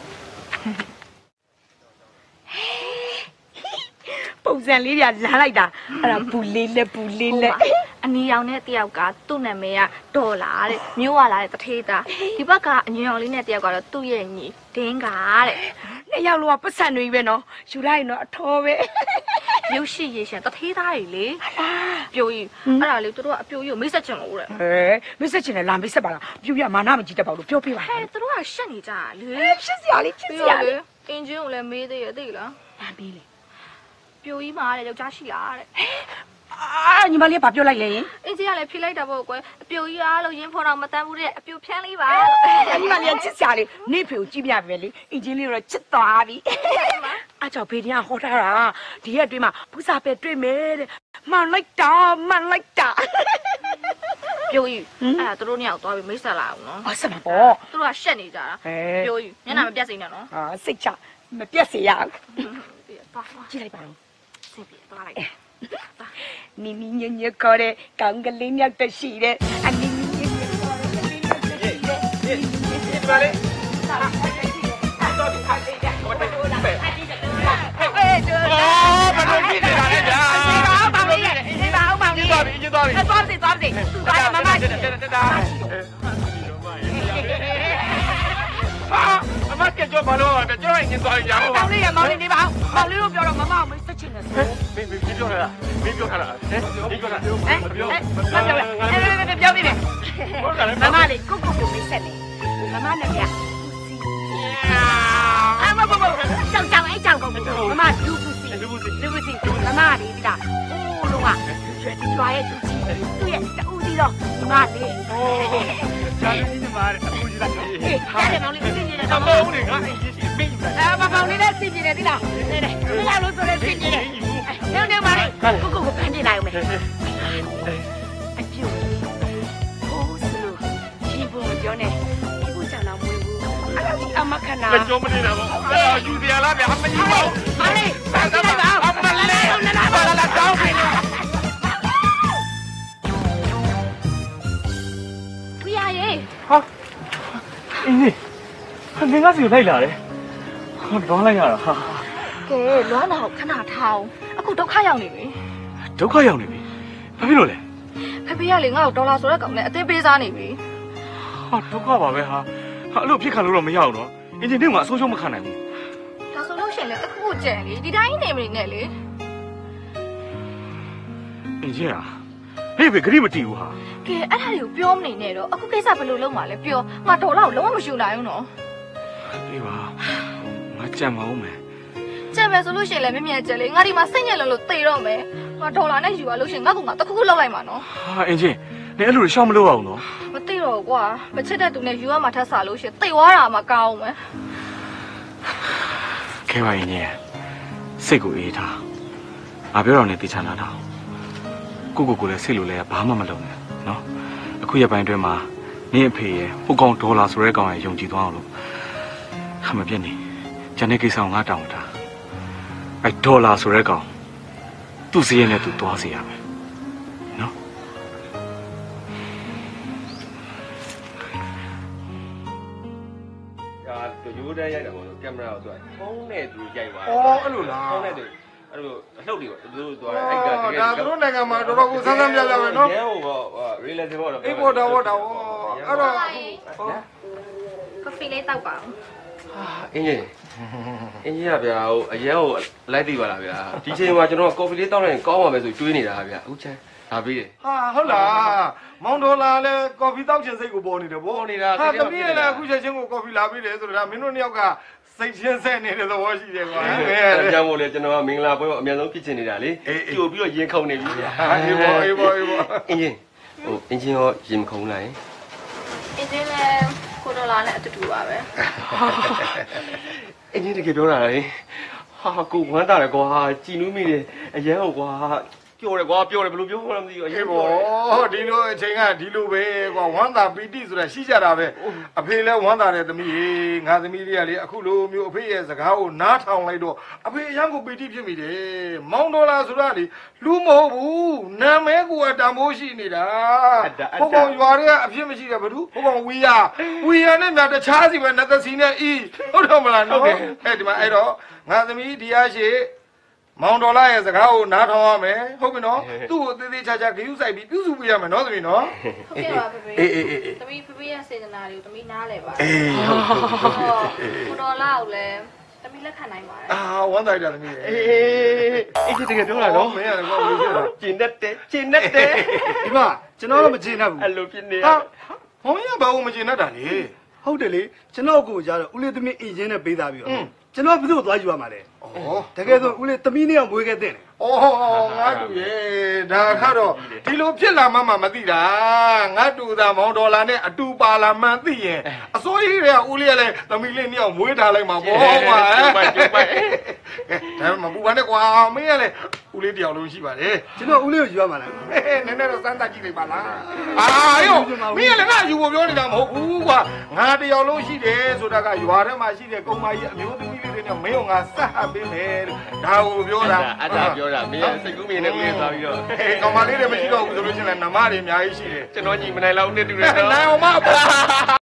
Speaker 6: ပုံစံလေးပြလမ်းလိုက်တာအဲ့ဒါဘူးလေးလက်ဘူးလေးလက်
Speaker 2: အနီရောင်နဲ့တယောက်ကသူ့နာမည်ကဒေါ်လာတဲ့မျိုးဝလာတဲ့တထေးသားဒီဘက်ကအညင်ရောင်လေးနဲ့တယောက်ကတော့သူ့ရဲ့ညီဒင်းကာတဲ့
Speaker 6: နှစ်ယောက်လုံးကပတ်စံတွေပဲနော်ယူလိုက်ရင်တော့အထောပဲ
Speaker 2: ရုပ်ရှိရရှင်တထေးသားကြီးလေပြိုကြီးအဲ့ဒါလေသူတို့ကအပြိုကြီးကိုမိတ်ဆက်ချင်လို့တဲ့
Speaker 6: ဟဲမိတ်ဆက်ချင်တယ်လာမိတ်ဆက်ပါလားပြိုကြီးကမာနမကြည့်တတ်ပါဘူးပြောပြပါ
Speaker 2: ဟဲသူတို့ကရှက်နေကြလေ
Speaker 6: ရှက်စရာလေးရှက်စရာလေး
Speaker 2: အင်ဂျင်ကိုလည်းမေးသေးရသိလား
Speaker 6: ဘာမေးလဲ
Speaker 2: ပြိုကြီးမှာတဲ့ယောက်ျားရှိလားတဲ့
Speaker 6: အာညီမလေးကဘာပြောလိုက်လဲ
Speaker 2: အင်ဂျင်ကလည်းဖြေလိုက်တာပေါ့ကွယ်အပြိုကြီးအားလို့ရင်းဖော်တော့မတန်းဘူးတဲ့အပြိုဖြန်းလေးပါ
Speaker 6: ညီမလေးကချစ်စရာလေးနေဖေကိုကြည့်ပြပဲလေအင်ဂျင်လေးတော့ချစ်သွားပြီအားကြောင့်ဘေးတရားဟောထားတာဒီရက်အတွင်းမှာပူစာပဲတွေ့မယ်တဲ့မှန်လိုက်တာမှန်လိုက်တာ
Speaker 2: ပြိုကြီးအဲ့ဒါသူတို့နှစ်ယောက်သွားပြီးမိတ်ဆက်လာအောင်နော်
Speaker 6: ဟုတ်စမှာပေါ့
Speaker 2: သူတို့ကရှက်နေကြတာပြိုကြီးမျက်နှာမပြတ်စေနဲ့နော်
Speaker 6: ဟာစိတ်ချမပြတ်စေရအောင်ကြည့်လိုက်ပါဦး
Speaker 2: စင်ပြေသွားလိုက်
Speaker 6: နီနီညညခေါ်တဲ့ကောင်းကလေးမြောက်တရှိတဲ့အနီနီညညခေါ်တဲ့ကလေးမြောက်တရှိတဲ့ဒီပါလေတော့ဒီခါလေးကဟိုတော့လာအဲ့ဒီကတူလာဟဲ့ကျိုးအော်ဘယ်လိုကြည့်နေတာလဲဗျာဒီပါအောင်ပါလေဒီပါအောင်ပါလေသွားပြီသွားပြီသွားပြီသွားပြီသူကမမတက်တက်တက်ဟာအမကကြောမလို့ပဲကြောရင်သွားရအောင်မောင်လေးရမောင်လေးနေပါမောင်လေးတို့ပြောတော့မမမစက်ချင်တယ်ဆို
Speaker 8: မင်းမင်းပြောတာမင်းပြောတာဟဲ့မင်းပြောတာဟဲ့
Speaker 6: မပြောမပြောပြောပြီမမလေးကိုကိုကိုမိတ်ဆက်နေမမနဲ့ပြအမဘဘကြောင်ကြောင်အဲ့ကြောင်ကုန်မမလူပူစီလူပူစီလူပူစီမမလေးဒီလားအိုးလုံးကရွှေဒီရွာရဲ့သူကြီးသူ့ရဲ့တူစီတော့မမလေး
Speaker 8: โอ้ဂျာလေးဒီမှာအပူကြီးလားဟေး
Speaker 6: အဲ့မောင်လေးသိနေတယ်
Speaker 8: အမောင်းလေးကအဲ့ကြီးမင်း
Speaker 6: အဲမမောင်လေးနဲ့သိနေတယ်ဒီလားနေတယ်မရလို့ဆိုလဲသိနေတယ်နေနေပါလေကိုကိုကိုဖမ်းနေလိုက်အောင်မယ်အပြုတ်ဟိုးစလို့ဒီဘုံကြောနဲ့ဒီဘုံကြောင်တော့မွေးဘူးအဲ့ဒါကြီးအမခနာ
Speaker 8: မကြောမနေတာပေါ့အဲ့ဒါယူစရာလားဗျာအမကြီးပေါ့
Speaker 6: မလေးပါကြလိုက်ပါအမလေးလာလာလာလာတောင်းပြီ
Speaker 2: ပြရရေ
Speaker 3: ဟာအင်းကြီးနင်ကစီကိုလိုက်လာတယ်ဟာတော့လိုက်ရတာဟာ
Speaker 2: ကဲလွမ်းတာကိုခဏထောင်းအခုဒုက္ခရောက်နေပြီ
Speaker 3: ဒုက္ခရောက်နေပြီဘာဖြစ်လို့လဲ
Speaker 2: ဖေဖေကလေငါ့ကိုဒေါ်လာဆိုတဲ့ကောင်နဲ့အသေးပေးစားနေပြီ
Speaker 3: ဟာဒုက္ခပါပဲဟာဟာအဲ့လိုဖြစ်ခါလို့တော့မရအောင်တော့အင်ဂျင်တွေကမှအဆိုးရှုံးမခံနိုင်ဘူး
Speaker 2: ဒါဆိုလို့ရှိရင်လည်းတစ်ခုခုကြံလေဒီတိုင်းနေမနေနဲ့လေ
Speaker 3: အင်ဂျင်ဟာဟေ့ဘယ်ဂရိမတီးဘူးဟာ
Speaker 2: ကဲအဲ့ဒါတွေကိုပြောမနေနဲ့တော့အခုကိစ္စဘယ်လိုလုပ်မှာလဲပြောငါဒေါ်လာကိုလုံးဝမရှူနိုင်ဘူးနော်
Speaker 3: အေးပါငါကြံမအောင်မယ်
Speaker 2: ကြံမယ်ဆိုလို့ရှိရင်လည်းမြင်မြင်ကြက်လေငါဒီမှာစိတ်ညစ်လို့လို့သေတော့မယ်ငါဒေါ်လာနဲ့ယူရလို့ရှိရင်ငါကငါတစ်ခုခုလောက်လိုက်မှာနော်
Speaker 3: ဟာအင်ဂျင်နေအဲ့လိုရှောင်းမလို့အောင်နော်
Speaker 2: မသိတော့ကွာမချစ်တဲ့သူနဲ့ယူရမှာထပ်စားလို့ရှိရင်သေသွားတာမှကောင်းမယ်
Speaker 3: ခဲပါရင်ကြီးစိတ်ကိုအေးထားငါပြောတော့နေတေချာနာတော့ကိုကိုကိုလည်းစိတ်လိုလဲဘာမှမလုပ်နဲ့နော်အခုရပိုင်းအတွင်းမှာနင့်အဖေရဲ့ဟိုကောင်ဒေါ်လာဆိုတဲ့ကောင်ရဲ့ယုံကြည်သွားအောင်လို့ခမပြက်နေဂျန်တဲ့ကိစ္စကိုငါတောင်းတာအဲ့ဒေါ်လာဆိုတဲ့ကောင်သူ့စည်းရဲနဲ့သူသွားစေရမယ်နော်
Speaker 8: ဒါရိုးတန်းရိုက်တာပေါ့လို့ကင်မရာကိုသူကဖုန်းနဲ့သူရိုက်သွား
Speaker 4: အော်အဲ့လိုလား
Speaker 8: ဖုန်းနဲ့သူအဲ့လိုအလှုပ်တွေပေါ့သူတို့သွားတယ်အဲ့ကတကယ်
Speaker 4: ဒါသူတို့နိုင်ငံမှာတော်တော်ကိုဆန်းဆန်းပြပြပဲနော်
Speaker 8: ရဲဟိုပေါ့ realism ပေါ့တော့
Speaker 4: အေးပေါ်တော့တော့အဲ့တော့
Speaker 2: ကဖီလေးတောက်ပါ
Speaker 8: ဟာအင်းကြီးအင်းကြီးကဗျာဟိုအရန်ကိုလိုက်သိပါလားဗျာဒီချိန်မှာကျွန်တော်ကော်ဖီလေးတောက်လိုက်ရင်ကောင်းပါမယ်ဆိုတွေးနေတာဗျာအခုချမ်းဒါပေးတယ်
Speaker 4: ဟာဟုတ်လားမောင်ဒေါ်လာလည်းကော်ဖီတောက်ချင်စိတ်ကိုပေါ်နေတယ်ဗော
Speaker 8: ပေါ်နေတာ
Speaker 4: ဟာတမီးလည်းအခုချက်ချင်းကိုကော်ဖီလာပေးတယ်ဆိုတော့ဒါမင်းတို့နှစ်ယောက်ကစစိတ်ချင်းဆက်နေတဲ့သဘောရှိတယ်ကွာ
Speaker 8: အကြောင်းမို့လဲကျွန်တော်ကမင်္ဂလာပွဲကိုအများဆုံးဖြစ်ချင်နေတာလေကြိုပြီးတော့ရင်ခုန်နေပြီဗျာ
Speaker 4: အေးဘောအေးဘောအေးဘော
Speaker 8: အင်ဂျင်ဟိုအင်ဂျင်ရောရင်ခုန်လိုက်
Speaker 2: အင်းတင်းလည်းကိုဒေါ်လာနဲ့အတူတူပါပဲ
Speaker 8: အင်ဂျင်တကယ်ပြောတာလေဟာကိုဝမ်းတာလေကွာကြည်နူးမိတယ်အရန်ဟုတ်ကွာပြောတယ်ကွာပြောတယ်ဘယ်လိုပြောမှမသိဘူးအရင်
Speaker 4: အေးဘောဒီလိုအချိန်ကဒီလိုပဲကွာဝမ်းသာပီတိဆိုတာရှိကြတာပဲအဖေလည်းဝမ်းသာတဲ့သမီးလေးငါသမီးလေးကလေအခုလိုမျိုးအဖေရဲ့စကားကိုနားထောင်လိုက်တော့အဖေအရန်ကိုပီတိဖြစ်မိတယ်မောင်ဒေါ်လာဆိုတာလေလူမဟုတ်ဘူးနာမည်ကိုတန်ဖိုးရှိနေတာဘုံဘုံရွာတွေကအဖြစ်မရှိတယ်ဘယ်သူဘုံဘုံဝီယာဝီယာနဲ့များတခြားစီပဲနတ်သစီနဲ့အီဟုတ်တော့မလားနော်အဲ့ဒီမှာအဲ့တော့ငါသမီးဒီအားရှိမောင်ဒေါ်လာရဲ့စကားကိုနားထောင်ရမယ်ဟုတ်ပြီနော်သူ့ကိုသေးသေးချာချာဂရုစိုက်ပြီးပြုစုပေးရမယ်နော်သမီးနော်
Speaker 2: ဟုတ်ကဲ့ပါဖေဖေ
Speaker 4: အေးအေးအေးအေး
Speaker 2: သမီးဖေဖေရဲ့စေတနာတွေကိုသမီးနားလဲပါ
Speaker 4: အေးဟုတ်ဟုတ်ဟုတ်
Speaker 2: ကိုဒေါ်လာကိုလည်းသမီးလက်ခံနိုင်ပါတယ်
Speaker 4: အာဝမ်းသာကြတယ်သမီးအေး
Speaker 8: အေးအင်ဂျင်တကယ်ပြောတာနော်
Speaker 4: မင်းရတယ်ကွာဘယ်လိုဖြစ်တာ
Speaker 8: ကျင်တတ်တယ်ကျင်တတ်တယ်
Speaker 9: ဒီမှာကျွန်တော်တော့မကျေနပ်ဘူး
Speaker 8: အဲ့လိုဖြစ်နေ
Speaker 4: ဟာဘုံရဘာလို့မကျင်တတ်တာလေ
Speaker 9: ဟုတ်တယ်လေကျွန်တော်ကိုကြတော့ဦးလေးသမီးအင်ဂျင်နဲ့ပေးသားပြီးတော့ကျွန်တော်ဘယ်သူ့ကိုသွားယူရမှာလဲ
Speaker 4: ဩ
Speaker 9: တကယ်ဆိုဦးလေးသမီးနဲ့မွေးခဲ့တဲ့
Speaker 4: ဩငါတူရဲ့ဒါခါတော့ဒီလိုဖြစ်လာမှမှမသိတာငါတူတာမောင်ဒေါ်လာနဲ့အတူပါလာမှန်းသိရင်အစိုးရတွေကဦးလေးကလည်းသမီးလေးနှစ်ယောက်မွေးထားလိုက်မှာပေါ့ကွာ
Speaker 8: ကျုပ်ပိုက်ကျုပ်ပိုက်
Speaker 4: ဒါမှမပူပါနဲ့ကွာမင်းကလည်းဦးလေးတယောက်လုံးရှိပါတယ်
Speaker 9: ကျွန်တော်ဦးလေးကိုယူရမှာလား
Speaker 4: နည်းနည်းတော့စမ်းသပ်ကြည့်လိုက်ပါလားအာယောမင်းကလည်းငါယူဖို့ပြောနေတာမဟုတ်ဘူးကွာငါတယောက်လုံးရှိတယ်ဆိုတာကရွာထဲမှာရှိတဲ့ကုန်းမကြီးအမျိုးသမီးလေးတွေနဲ့မင်းကငါစက်ဟပ်ပေးမယ်ဒါကိုပြောတာ
Speaker 8: အဲ့ဒါပြောတာမင်းစိတ်ကူးမင်းနဲ့ဦးလေးသွားပြီးတော့
Speaker 4: အေးကောင်မလေးတွေမရှိတော့ဘူးဆိုလို့ရှိရင်လည်းနမတွေအများကြီးရှိတယ်
Speaker 8: ကျွန်တော်ညီမနိုင်လောက်နဲ့တူတယ်နော်
Speaker 4: နိုင်အောင်မ